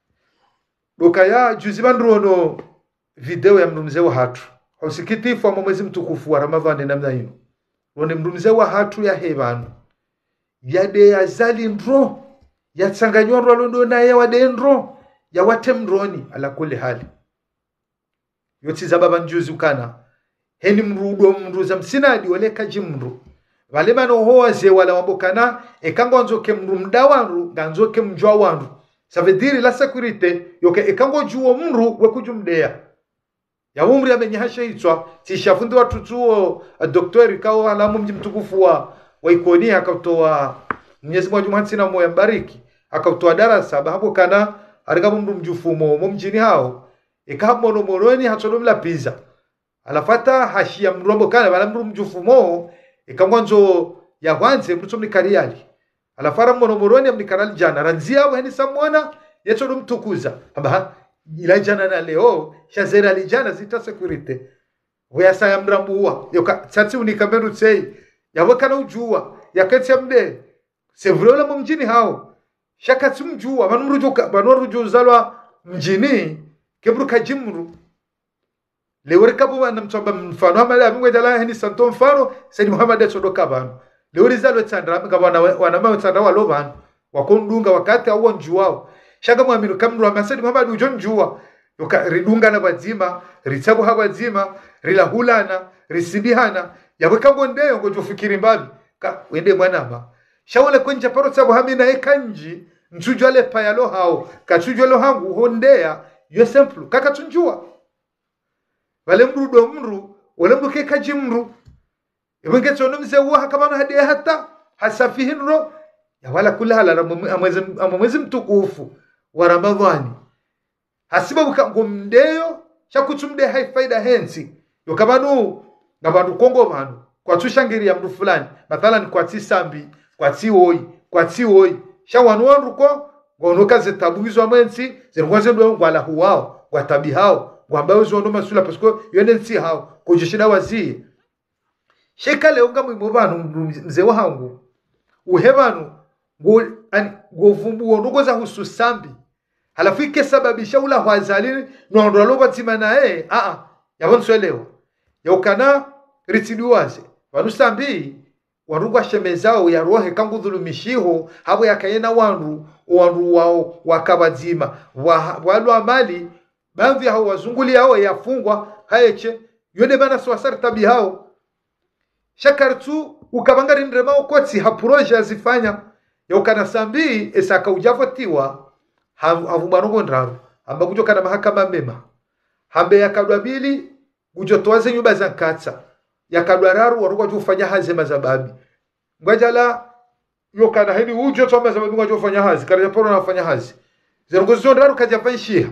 dokaya juzi bandrono video ya mnumze wa hatu hausikitifu wa mwezi mtukufu wa Ramadhani namna hiyo wone mnumze wa hatu ya hebanu yade ya zali ndro ya tsanganywa rwalondo na ya wadendro ya watemroni ala kule hali yoti zababa njuzi ukana heni mrudo mruza msinadi wale kajimru wale mano hoaze wala wabokana ekango nzoke mru mdawanru ganzoke mjwa wanru ça veut dire la sécurité yoke ekango juo mru wekujumdea ya umri amenyahasha hitwa tishafundi watu tuo daktari kao alamu mji mtukufu wa waikoni akatoa Mwenyezi Mungu mhansina moyo mbariki akatoa darasa bahapo kana arika mndu mjufumo mumjini hao ekamono moroni hatolo mla pizza alafata hashia mrombo kana bala mndu mjufumo ekangwanzo ya kwanze mtu mlikariali alafara mmono moroni mlikarali jana ranzia au heni samwana yeto mtukuza aba ila jana na leo shazera lijana zita security weya saya mrambuwa yoka tsatsi unikameru tsei yawakana ujua yakati amde sevrola mumjini hao shakatsi mjua manumrujuka banwaruju zalwa mjini kebru kajimru lewori kabu wana mtomba mfano amala amwe dala heni santo mfano sedi Muhammad etsodoka banu lewori zalwa tsandra ngabana wana mawe tsandra walo banu wakondunga wakati au njuwao shaka mwaminu kamru amasedi Muhammad ujonjua yoka ridunga na bazima ritsabu habazima rilahulana risibihana yabwe kango ndeyo ngojofikiri mbabi ka wende mwanama shawale kwenja paro sabu hamina ekanji ntujwale payalo hao katujwalo hangu hondea yo simple kaka tunjua wale mru do mru wale mru ke kaji mru ibenge tsono mze wa hakabana hadi hata hasafihin ro ya wala kulahala na mwezi mwezi mtukufu wa Ramadhani hasiba ngomdeyo shakutumde hai faida hensi yo kabanu ngabandu kongo banu kwa tushangiria mru fulani mathalan kwa tisambi kwa tioi kwa tioi shawanu wanruko ngonoka zetabuizwa mwensi zirwaze ndo ngwala huwao kwa tabi hao ngwambayo zondo masula pasko yende nsi hao kujishida wazi sheka leo ngamu imobanu mzee wangu uhebanu go go vumbu ndogo za hususambi halafu ike sababisha ula hwazalini no ndo loba timana eh a a yabonso elewa yokana ritiduwaze wanusambi warugwa shemezao ya rohe kangu dhulumishiho habo yakayena wandu wandu wao wakabazima wa, walu amali baadhi hao wazunguli hao yafungwa haeche yone bana swasari tabi hao shakartu ukabangari ndrema okoti ha proje azifanya yokana sambi esaka ujavotiwa havubanugo ndraru amba kujoka na mahakama mema hambe yakadwabili ujotoaze nyumba za nkatsa yakadwararu warugwa jufanya hazi mazababi ngajala yokana hili ujo to mazababi ngwa jufanya hazi karaja poro nafanya hazi zerongozo ndraru kaja fanshia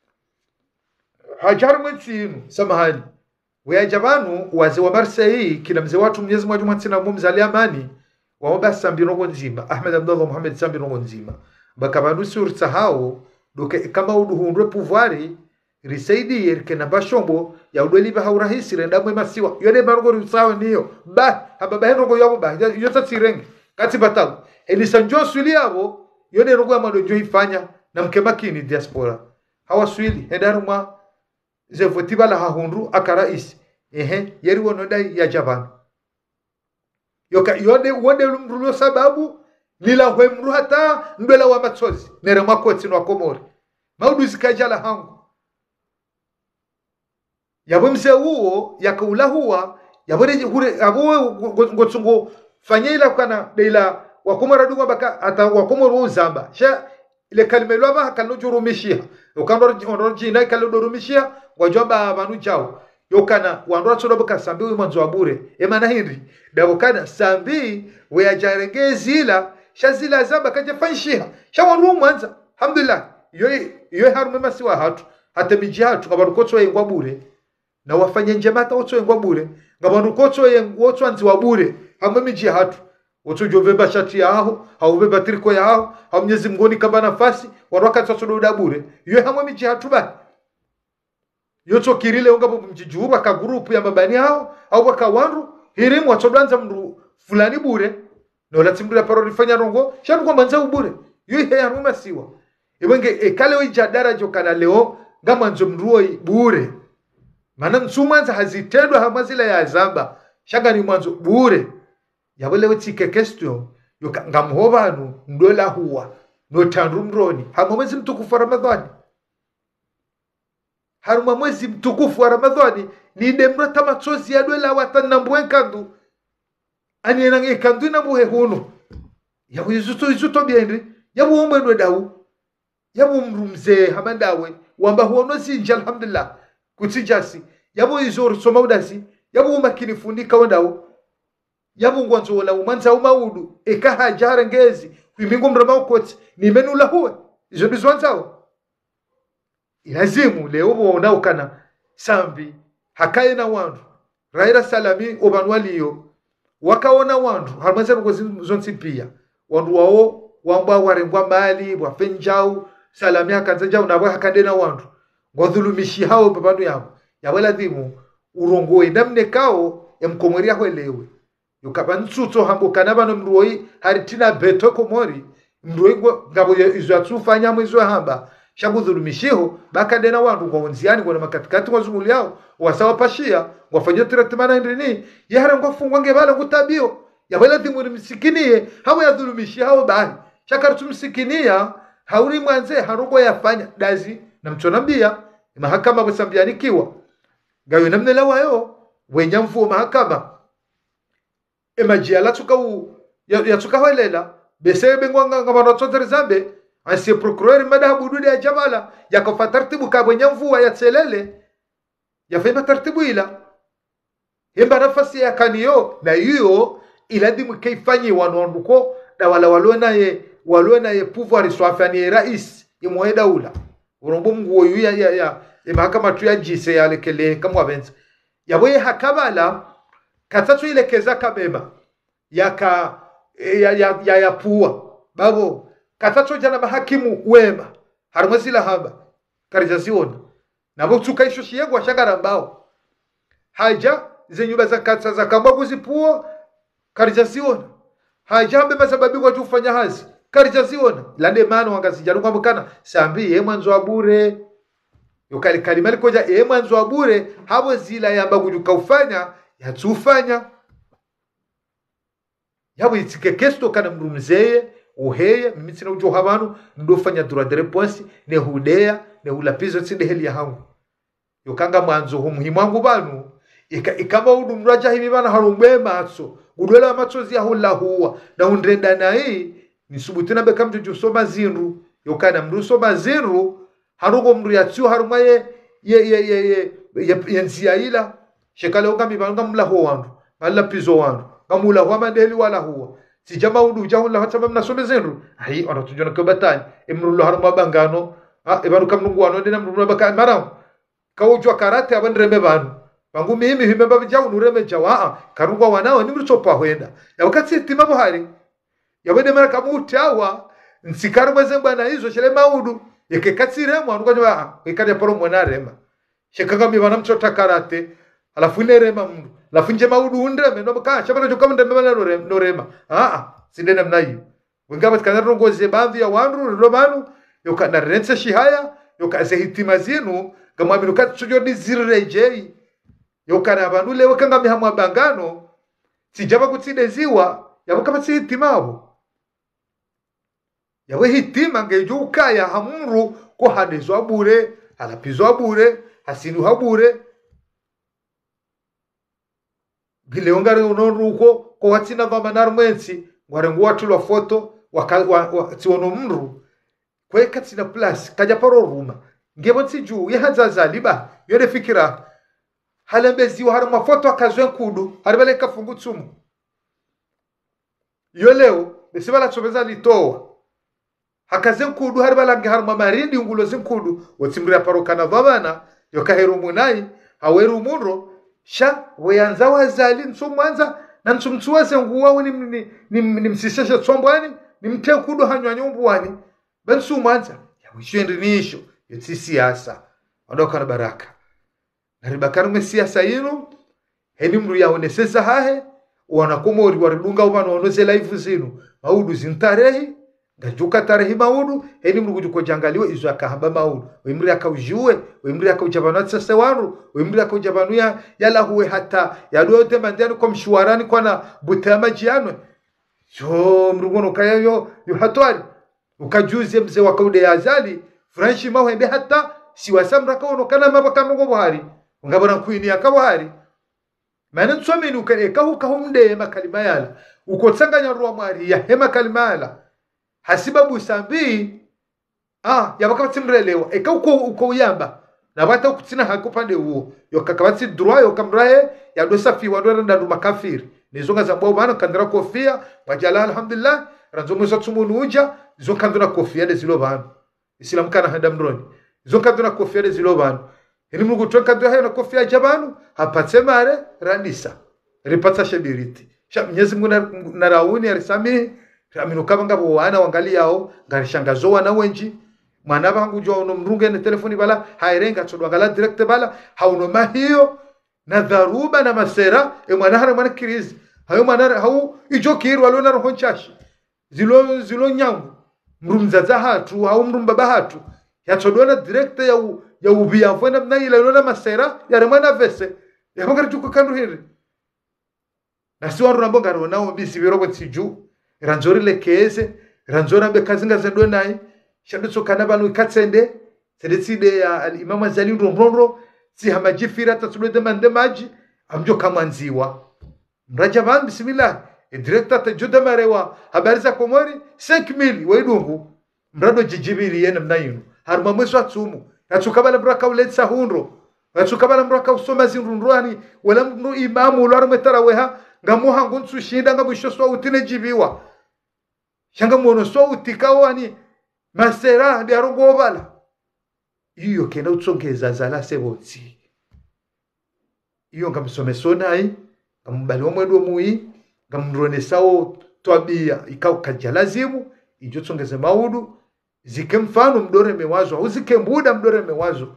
hajar mwitinu samahani weya jabanu waze wa Marseille kila mzee watu mnyezi mwa juma tina mumzali amani waomba sambi rongo nzima Ahmed Abdallah Muhammad sambi rongo nzima bakabanu surta hao doke kama uduhundwe pouvoir risaidi yerke na bashombo ya udweli ba haurahisi renda mwe masiwa yone barugo rusawa niyo ba hababa hengo yabo ba yota tirenge kati batabu elisanjo swili yabo yone rogo amado jo ifanya na mkemakini diaspora hawa swili hedaruma ze votiba la hahundu akarais ehe yeri wono dai ya Japan yoka yode wonde lumrulo sababu lila hwemru hata ndwela wa matsozi nere makoti no akomori maudu zikajala hangu yabo mse huo yakaula huwa yabore hure abo ngotsungo fanyela kana deila wakomora dugwa baka hata wakomoro uzamba sha ile kalimelo aba hakalojurumishia ukandoro onroji na kalodorumishia wajomba abantu chao yokana wandora tsodo baka sambi we mwanzo wabure emana hindi dabokana sambi we ajarengezila shazila zamba kaje fanshia shawaru mwanza alhamdulillah yoy yoy harume masiwa hatu hata bijatu kabarukotso yengwa bure na wafanye njemata otso yengwa bure ngabarukotso yengwa otso anzi wabure hamwe miji hatu otso joveba shati yaho haubeba triko yaho hamnyezi mngoni kamba nafasi warwaka tsodo dabure yoy hamwe miji hatu ba yoto kirile unga mjijuba ka grupu ya mabani hao au baka wandu hirimu watodwanza mru fulani bure no latimdura paro rifanya rongo shanu kwa manza ubure yui he haruma siwa ibenge ekale wija darajo kana leo ngama nzo mruo bure mana msumanza hazitendwa hamazila ya zamba shanga ni mwanzo bure yabole wetike question yoka ngamhobanu ndola huwa no tandu mroni hamwezi mtukufu Ramadhani haruma mwezi mtukufu wa Ramadhani ni demro tamatsozi ya dwela watanambwe kandu ani nange kandu na muhe huno yabu izuto izuto biende yabu umwe dau yabu mrumze hamandawe wamba huono sinja alhamdulillah kutijasi yabu izoro soma udasi yabu umakini fundika wandao yabu ngwanzo wala umanza umaudu eka hajara ngezi kwimingo mrama ukoti ni menula huwe izo bizwanzao ilazimu leo wona ukana sambi hakaye na wandu raira salami obanwaliyo wakaona wandu harmanza ngo zonsi pia wandu wao wamba warengwa mali wafenjau salami hakanza jau na hakande na wandu ngodhulumishi hao babandu yabo yabala dhimu urongoe namne kao emkomoria hwelewe yukabantsutso hambo kana bano mroi haritina beto komori mroi ngabo izo atufanya mwizo hamba shagudhulumishiho bakande na wandu kwa onziani kwa makatikati kwa zunguli yao wasawa pashia wafanya treatment ndini yahara ngofungwa ngebala kutabio yabala thimu msikinie hawo yadhulumishi hao bali shakartu msikinia hauri mwanze harugo yafanya dazi na mchonambia mahakama busambianikiwa gayo namnela wayo wenyamfu mahakama emajiala tukau ya ya tukaholela besebe ngwanga ngabana tsotere zambe ansi procureur madahabu dude ya jamala yakofa taratibu kabwenya mvua ya tselele yafema taratibu ila hemba nafasi ya kaniyo na hiyo iladimu kaifanyi wanonduko na wala walona ye walona ye pouvoir swafani rais imwe daula urombo mguo ya ya ya mahakama tu ya jise ya lekele kama wabenza yawe hakabala katatu ile keza kabeba yaka ya ya ya, ya pua babo katatu jana mahakimu wema harumazila hamba karijaziona nabo tukaisho shiyengo ashagara mbao haja zenyuba za katsa za kambagu zipuo karijaziona haja mbe masababu kwa tufanya hazi karijaziona lande mano wangazijaruka mbukana sambi ye mwanzo wa bure yokali kalimali koja ye mwanzo wa bure habo zila yamba kujuka ufanya yatufanya yabo itike kesto kana mrumzeye uheye mimi sina ujo habanu ndofanya dura de réponse ne hudea ne ulapizo tsinde heli ya hangu yokanga mwanzo ho muhimu wangu banu ika ikama udumraja hivi bana harumbe matso udwela matsozi ya hula huwa na undrenda na hii ni subutina beka mtu soma zinru yokana mru soma zinru harugo mru ya tsio haruma ye ye ye ye ye yensia ila shekale ukami banga mla ho wandu mala pizo wandu kamula huwa mandeli wala huwa si jama udu jahula hata mna some zinru hai ona tujona ko batani imru lo haruma bangano ah ibanu kamnungu wano ndina mru baka maram kawujwa karate abandreme banu bangu mimi himeba bijau nureme jawa karungwa wanao ni mrutopa hoenda ya wakati timabo hari yabede mara kamuti awa nsikaro mwezemba na hizo shele maudu yake katsire mwa nuko jwa ikari poro mwana rema shekanga mi bana mchota karate alafu ile rema mndu alafu nje maudu undreme no ka shabana joka mndeme bana no rema ah ah sindene mnayi wengaba kana rongoze baadhi ya wandu romanu yoka na rense shihaya yoka ze hitima zinu kama binuka tsujo ni zirejei yokana abantu lewe kanga mihamwa bangano sijaba kutsideziwa yabo kama tsitimabo yawe hitima ngejuka ya hamuru ko hadezwa bure halapizwa bure hasinu habure bile ongare unoruko ko watina vama narmwensi ngwarengo watulwa foto wakatiwono mru kweka tsina plus kaja paro ruma ngebo tsiju yahazaza liba yode fikira halembezi wa haruma foto akazwe nkudu haribale kafungu tsumu yo leo besibala tsobeza litoa hakaze nkudu haribala nge haruma marindi ungulo zinkudu wotimria parokana vabana yokaheru munai haweru munro sha weanza wazali nsomwanza na nsumtsuwa senguwa ni ni, ni, ni msisesha tsombwani ni mte kudu hanywa wani bensu mwanza ya wishwendi nisho yotsi siasa ondoka na baraka naribakaru me siasa yinu heni mru yaonesesa hahe wanakomori waridunga ubano onose life zinu maudu zintarehi ngajuka tarehi maudu heni mru kujuko jangaliwe izo akahamba maudu wimri akaujiwe wimri akaujabanu tsese wanu wimri akaujabanu ya yala huwe hata yadote mandani kwa mshwarani kwa na butama jianwe yo mru gono kayo yo hatwari ukajuze mze wakaude ya azali franchi mahwende hata siwasamra kaono kana mabaka ngo buhari ngabona kwini akabuhari mana nsomeni ukareka ukahumde makalima yala ukotsanganya ruwa mwari ya hema kalima yala hasibabu sambi ah yabaka batsimrelewa eka uko uko uyamba nabata ukutsina hakupande uwo yokakabatsi droit yokamrahe ya dosafi wadora ndandu makafiri nizonga za bwa bana kandira kofia wajala alhamdulillah ranzomo zatsumuntu uja zokandura kofia de zilo bana islam kana handa mroni zokandura kofia de zilo bana hini mungu tonka ndio na kofia jabanu hapatse mare ranisa ripatsa shebiriti sha mnyezi mungu na rauni arisami ramino kabanga wana wangali yao ngarishangazo wana wenji mwana bangu jo ono mrunge ne telefoni bala hairenga tsodo ngala direct bala hauno mahiyo na dharuba na masera e mwana hana mwana kirizi hayo mwana hau ijo kiru alona roho nchashi zilo zilo nyangu mrumzaza hatu au mrumbaba hatu yatsodona direct ya u, ya ubia fona mna ile alona masera ya mwana vese ya bangari tuko kandu hiri na si waru nambonga ro nawo bisi biroko tsiju ranzori lekeze ranzora be kazinga zendo nai shadutso kana banu ikatsende sedetside ya al-imam azali ndondro si hamajifira tatsulode mande maji amjo kamanziwa mrajaban bismillah director ta juda marewa habari za Komori cinq mille waidungu mrado jijibiri yene mnainu harma mweso atsumu natsukabala mraka uletsa hunro natsukabala mraka usoma zinrunrwani wala mnu imamu ulwar metaraweha ngamuha ngunsu shinda ngabusho swa utine jibiwa shanga mono swa utikawani masera ndi arongo bala iyo kena utsongeza zala sebotsi iyo ngamsomesona ai ngambali omwedo muyi ngamronesawo twabia ikao kajalazimu ijo tsongeze maudu zike mfano mdore mewazo au zike mbuda mdore mewazo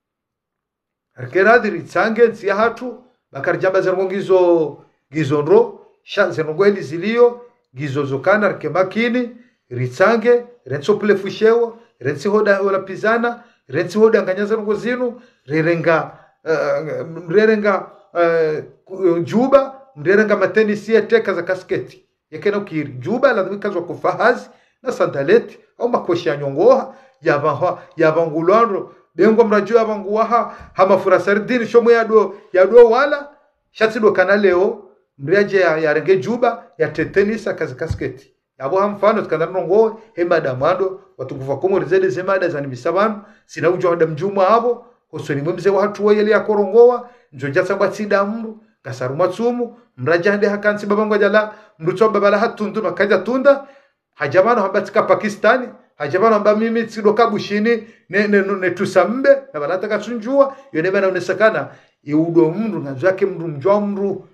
arkeradi ritsange nsi hatu bakarjamba zermo gizo gizonro shanze ngweli zilio gizo zokana rkemakini ritsange renso pule fushewo rensi hoda wala pizana rensi hoda nganyaza ngozinu rerenga uh, rerenga uh, juba mrerenga matenisi teka za kasketi yakena ukiri juba la wikazo kufahazi na sandaleti au makoshi ya nyongoha yabaha yabangulwaro dengo mrajua yabanguha hama furasardini shomo yado yado wala shatido kana leo mriaje ya, ya renge juba ya tetenisa kazi kasketi yabo hamfano tukana nongo hema damando watukufa komo rizede zemada za nimisabano sina ujo hada mjuma hapo hosoni mwemze wa hatu wayeli ya korongowa njoja samba tsida mru kasaru matsumu mraja hande hakansi babango jala mrucho babala hatundu makaja tunda hajabano hambatika Pakistani hajabano hamba mimi tsido kabushini ne ne, ne tusambe na balata katsunjua yone bana unesakana iudo mru nanzake mru mjwa mru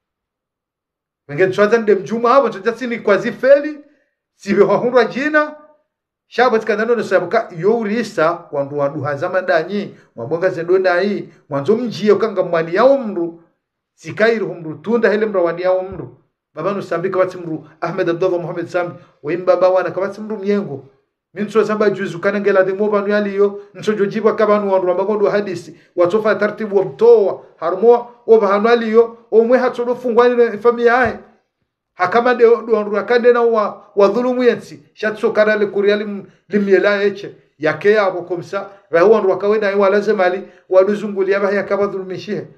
wenge tshwaza ndem mjuma hapo tjatsini kwa zifeli sibe wahundwa jina shaba tsikandano nesabuka yourisa wandu wandu hazama danyi mwabonga zedona hii mwanzo mjie ukanga mwani yao mru sikairi humru tunda hele mra wani yao mru babanu sambi kabati mru Ahmed Abdullah Muhammad Sambi wimba bawana kabati mru miengo minso samba juzu kanengela de mobanu yaliyo nso jojiba kabanu wandu ambagondo hadisi watofa taratibu wa mtoa harmo oba hanwaliyo omwe hatsodo fungwani familia yae hakama de wandu akande na wa, wa dhulumu yensi shatso karale kuriali limiela eche yake yabo komsa rahu wandu wakawena yi wala zemali waduzungulia bahe yakaba dhulumishie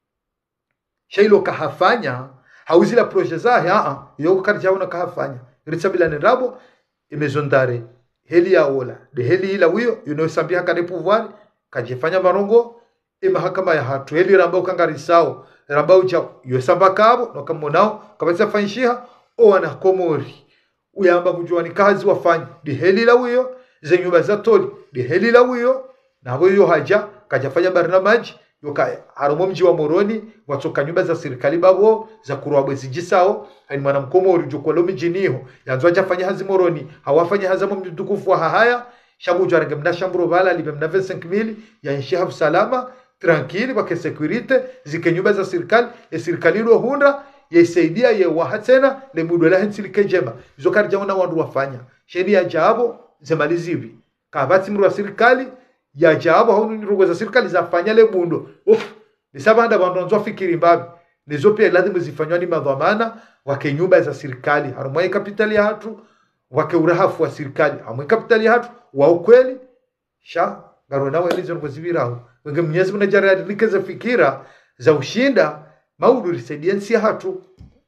shailo kahafanya hauzila proje zahe a yo karjauna kahafanya ritsabila ne rabo imezondare heli ya ola de heli ila wiyo yuno sambia kade pouvoir kajifanya marongo ima hakama ya hatu heli rambao kangarisao rambao cha yo samba kabo no kamonao kabisa fanishiha o wana Komori uyamba kujuani kazi wafanya de heli la wiyo zenyuba za toli de heli la wiyo na wiyo haja kajafanya barnamaji yoka harumo mji wa Moroni watoka nyumba za serikali babo za kurwabwe zijisao hani mwana Mkomori jokolo mjiniho yanzo ajafanya hazi Moroni hawafanya hazamo mtukufu wa haya shabu jarenge mnashambro bala libe mna vingt-cinq mille ya inshahabu salama tranquille kwa securite zike nyumba za serikali ya serikali ro hunda yasaidia ye wahatena le mudo la hensilike jema zokari jaona wandu wafanya sheria jabo zemalizivi kabati mru wa serikali ya jabo hau nirugo za serikali zafanya le bundo uf nisabanda bandonzo fikiri mbabi nizo pia lazima zifanywa ni madhamana wake nyumba za serikali harumwe kapitali ya hatu wake urahafu wa serikali hamwe kapitali ya hatu wa ukweli sha garona welizo ngozibirao wenge mnyezi mnajara likeza fikira za ushinda maudu risaidiensi ya hatu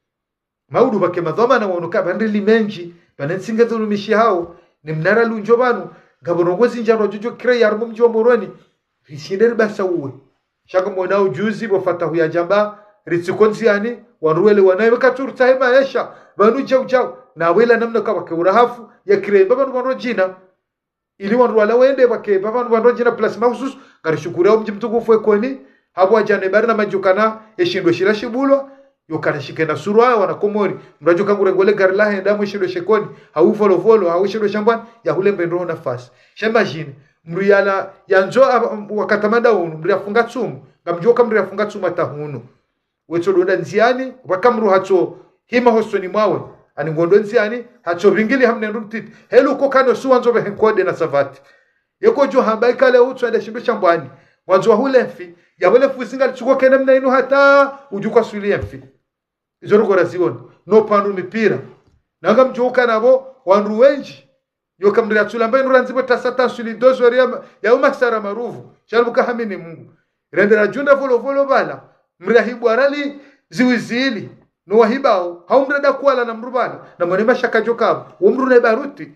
maudu wake madhamana waonuka bandili menji banensinga dhulumishi hao ni mnara lunjobanu gaborongozi njaro jojo kire yarmo mji wa Moroni rishinderi basa uwe shaka mwanao juzi bofata huya jamba ritsikonziani waruwele wanawe katurta hema yesha banu jau jau na wela namna kwa wake urahafu ya kire babanu wanrojina ili wanruwala wende wake babanu wanrojina plus mahusus karishukura mji mtukufu ekoni hapo ajane bari na majukana eshindwe shira shibulwa yokana shikena surwa wana Komori mrajo kangurengole gari la henda mwishiro shekoni hau follow follow hau shiro shambani ya hule mbendro nafasi shemajine mriyala yanzo wakatamanda unu mriyafunga tsumu ngamjoka mriyafunga tsumu atahunu weto donda nziani wakamru hacho hima hosoni mwawe ani ngondo nziani hacho ringili hamne ndumtiti helu kokano suwanzo behenkode na savati yeko jo hambaika le utsu ende shimbo shambani wanzo hule mfi ya wale fusinga chuko kene mna inu hata ujukwa suili mfi izoro kwa razioni no pandu mipira nanga mjoka nabo wanru wenji yoka mdira tulamba inu ranzibo tasata suili dozo ya, ya umasara maruvu shalubuka hamini Mungu rendera junda volo volo bala mrahibu arali ziwizili no wahibao haumreda kuala na mrubana na mwanema shaka jokabu umru na baruti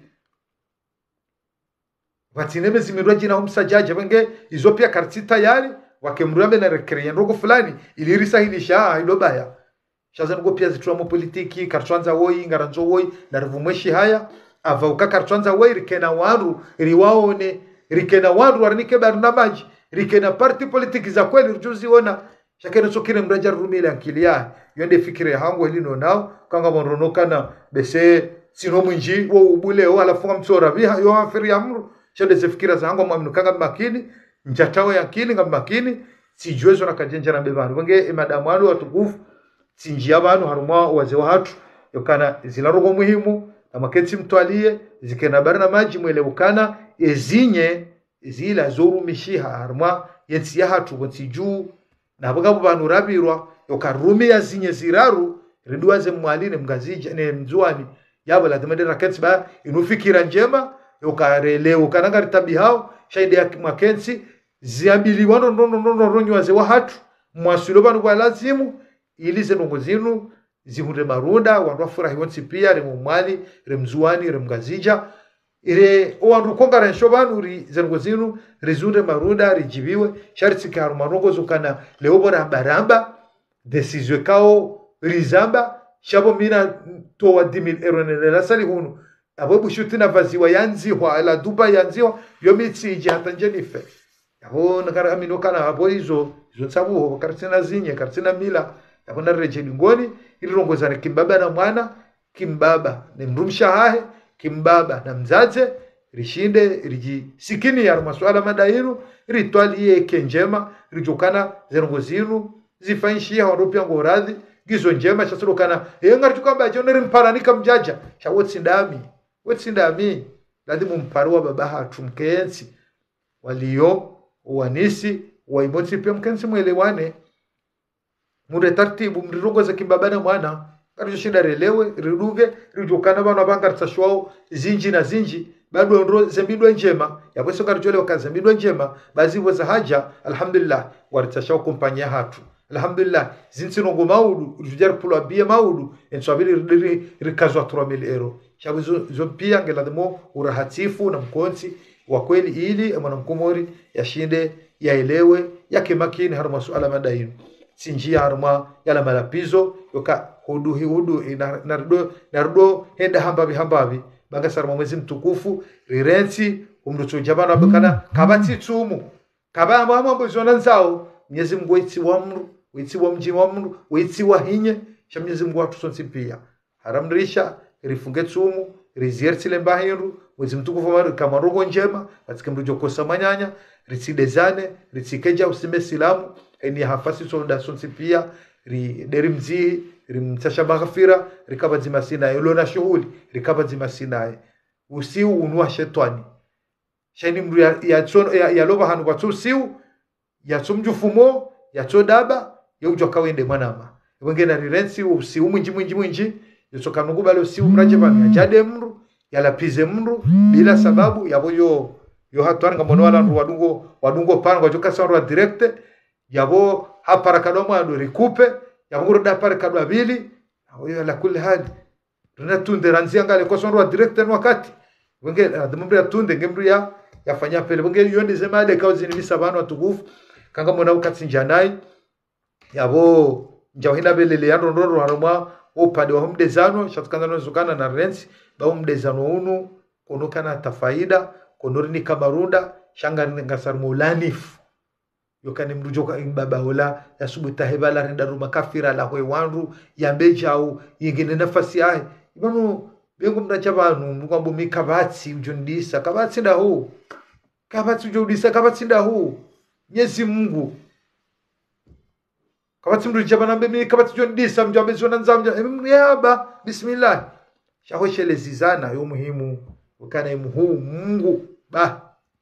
watinebe zimirwa jina humsajaje wenge izo pia karti tayari wakemruambe na rekreya ndogo fulani ilirisahilisha ilo baya shaza ngo pia zitwamo politiki kartwanza woi ngaranzo woi na ruvumweshi haya avauka kartwanza woi rikena wandu riwaone rikena wandu warnike barnamaji rikena parti politiki za kweli rujuzi ona shakene sokire mraja rumile ankilia yonde fikire hangu helino nao kanga monronoka na bese sino mwinji wo ubule o alafunga mtsora biha yo afiri amru shade zifikira zangu mwamnukanga makini njatawe yakini ngam makini sijwezo na kajenja na bebanu wenge madamu wanu watukufu sinjia abantu harumwa waze watu yokana zilarogo muhimu na maketi mtwalie zikena barna maji mwelewukana ezinye zila zoru mishiha harumwa yensi ya hatu gonsi juu na bagabu banu rabirwa yokarumi ya zinye ziraru riduaze mwaline mgazija ne mzuani yabo la demede rakets ba inufikira njema yokarelewo kananga ritabi hao shaide ya makensi ziabili wano nono nono ronyo waze watu mwasulo banu kwa lazimu ilize nongo zinu zihunde marunda wandu wafurahi wonsi pia remumwali remzuani remgazija ire wandu konga rensho banu ri zengo zinu rizunde marunda rijibiwe sharti karu marongo zukana leobora baramba desizwe kao rizamba shabo mina to wa dimil erone la sali hunu abo bushutina vaziwa yanziwa ala duba yanziwa yomitsi ije hatanjenife aho nakara amino kana abo izo izo tsabu kartina zinye kartina mila yakona reje ngoni ilirongozana kimbaba na mwana kimbaba ni mrumsha hahe kimbaba na mzaze rishinde riji sikini ya maswala madairu ritwali yeke njema rijokana zerongozinu zifanshia waropia ngoradhi gizo njema chasurukana yenga tukamba joneri mparanika mjaja shawotsi ndami wotsi ndami lazima mparuwa babaha tumkensi walio uwanisi waimotsi pia mkensi mwelewane mure tartibu mrirongoza kimbabana mwana karijo shida relewe riduge rijokana bana banga tsashwao zinji na zinji bado ndo zembidwa njema yaposo karijo leo kazembidwa njema bazivo za haja alhamdulillah waritashao kompanya hatu alhamdulillah zinsinongo maudu rujar pulo bia maudu enswabili rikazwa trois mille euro shabuzo zo pia ngelademo urahatifu na mkonsi wa kweli ili mwanamkomori yashinde yaelewe yake makini harma suala madainu sinjia harma yala malapizo yoka hudu hudu nardo nardo henda hambabi hambabi baga sarma mwezi mtukufu rirensi umrucho jabana bakana kabati tsumu kaba mambo zona nzao Mwenyezi Mungu weitsi wamru weitsi wa mji wamru weitsi wa hinye sha Mwenyezi Mungu watu sonsi pia haramrisha rifunge tsumu riziertile mbahiru mwezi mtukufu wa kama rogo njema katika mrujo kosa manyanya ritsidezane ritsikeja usime silamu eni hafasi solda sonsi pia ri derimzi rimtasha maghfira rikaba zimasina yolona shughuli rikaba zimasina usiu unwa shetani shani mru ya ya, ya, ya loba hanu kwa tusiu ya tumjufumo ya todaba ya ujwa kawende mwanama wengena rirensi usiu mwinji mwinji mwinji yosoka nugu bale usiu mraje bami ajade mru yalapize mru bila sababu ya boyo yo hatwanga mono wala wadungo wadungo pango joka sanro direct yabo hapara kadomo adu rikupe yabunguro da para kadwa abili oyo la kule hadi tunatunde ranzia ngale kwa sanro direct no wakati wenge adumbre atunde ngemru ya yafanya pele wenge yonde zemade kauzi ni misabano atukufu kanga mona ukati njanai yabo njawhinda belele yando ndoro haruma upade wa humdezano shatukana zukana na rensi ba humdezano unu konokana tafaida konorini kabarunda shangani ngasar mulanif yokani mrujoka imbaba hola yasubuta hebala renda ruma kafira la hwe wanru yambeja au yingine nafasi yae ibanu bengo mracha banu mkwambo mikabatsi ujundisa kabatsi nda hu kabatsi ujundisa kabatsi nda hu Mwenyezi Mungu kabatsi mrujoka bana mbe kabatsi ujundisa mjambe zona nzamja yaba bismillah shahoshele zizana yo muhimu ukana muhu Mungu ba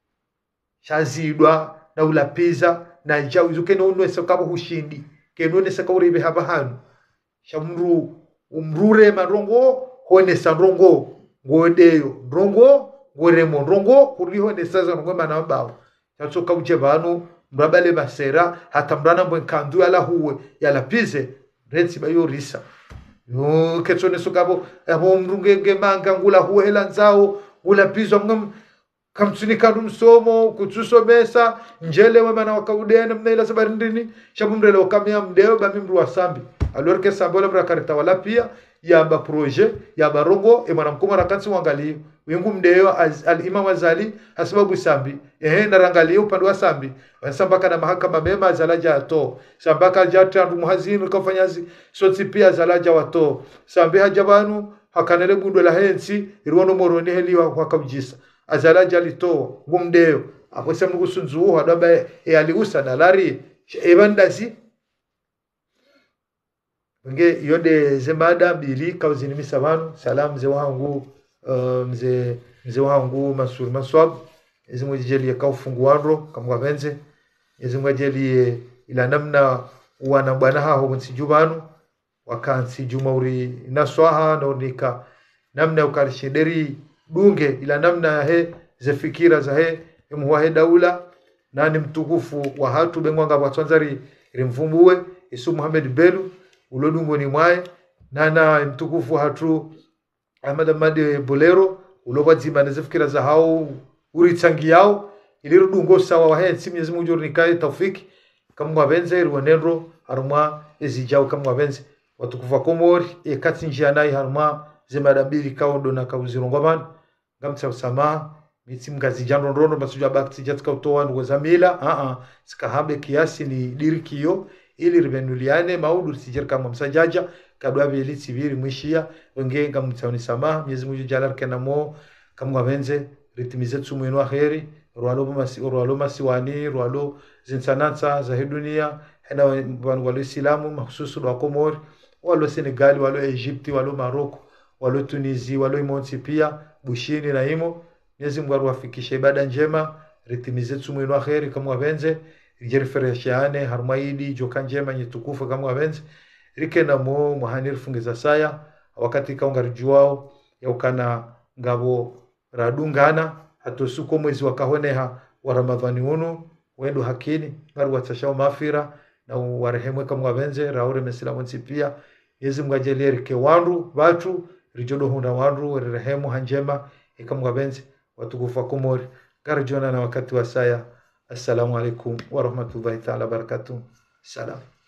shazidwa na ulapiza na njau izukene unwesa kabo hushindi kenone saka uribe haba hanu shamru umrure marongo hone sanrongo ngodeyo rongo ngoremo rongo kuriho nesaza ngo mana bawo tatsoka uje banu mrabale masera hata mrana mbwe kandu ala huwe yala pize rensi bayo risa yo ketsone sukabo abo mrungenge manga ngula huhela nzao ngula pizwa ngam kamsunika msomo kutusomesa njele we mana wakaudena mnaila sabarindini shabumrele wakamia mdeo ba mimru wasambi alors que sambola brakarita wala pia ya ba projet ya ba rongo e mwana mkoma rakansi wangalio wingu mdeo al imam azali hasababu sambi ehe narangalio upande wa sambi wasambaka na mahakama mema azalaja ato sambaka jatrandu muhazini kafanyazi soti pia azalaja wato sambi hajabanu hakanele bundo la hensi irwono moroni heliwa wakabjisa azalaja lito gumdeo apo semnugu sunzu hadaba e aliusa dalari evandasi nge yode zemada bili kauzini misabanu salam mzee wangu uh, mzee mzee wangu Mansur Maswab ezimujeli kaufungu wandro kamwa benze ezimujeli ila namna wana bwana hao msijubanu wakansi jumauri naswaha naonika namna ukarishederi dunge ila namna he ze fikira za he muwahe daula nani mtukufu wa hatu bengwanga watwanzari rimvumbuwe Isu Muhammad Belu ulodungo ni mwae nana mtukufu hatu Ahmad Ahmad Bolero ulobazima na fikira za hao uritsangi yao ilirudungo sawa wa he Mwenyezi Mungu nikae tawfiki kama benze rwanenro haruma ezijao kama benze watukufa komori e katinjia nai haruma zemadabiri kaondo na kauzirongomani ngamtsa usama mitsi mgazi jando ndono basuja bakti jatka utoa ngo zamila a a sikahabe kiasi ni dirikio ili ribenuliane maudu sijer kama msajaja kabla bili siviri mwishia wenge ngamtsa sama Mwenyezi Mungu jalar kenamo kama benze ritimize tsumu wa khairi rwalo masi rwalo masiwani rwalo zinsanansa za dunia hena walo islamu mahsusu wa komori walo Senegal walo Egypte walo Morocco walo Tunisia walo Imonsi pia bushini na imo Mwenyezi Mungu awafikishe ibada njema ritimize tsumu wa khairi kama benze rijerefereshane harmaidi joka njema nyitukufu kama wabenzi rike na mo muhanir fungeza saya wakati kaungarjuao yaukana ngabo radungana hatosuko mwezi wakahoneha wa Ramadhani unu wendo hakini ngaru watashao mafira na warehemwe kama wabenze raure mesilamu pia Mwenyezi Mungu ajalie rike wandu watu rijodo hunda wandu rehemu hanjema kama wabenzi watukufa komori garjona na wakati wa saya. Assalamu alaikum warahmatullahi ta'ala barakatuh. Salam.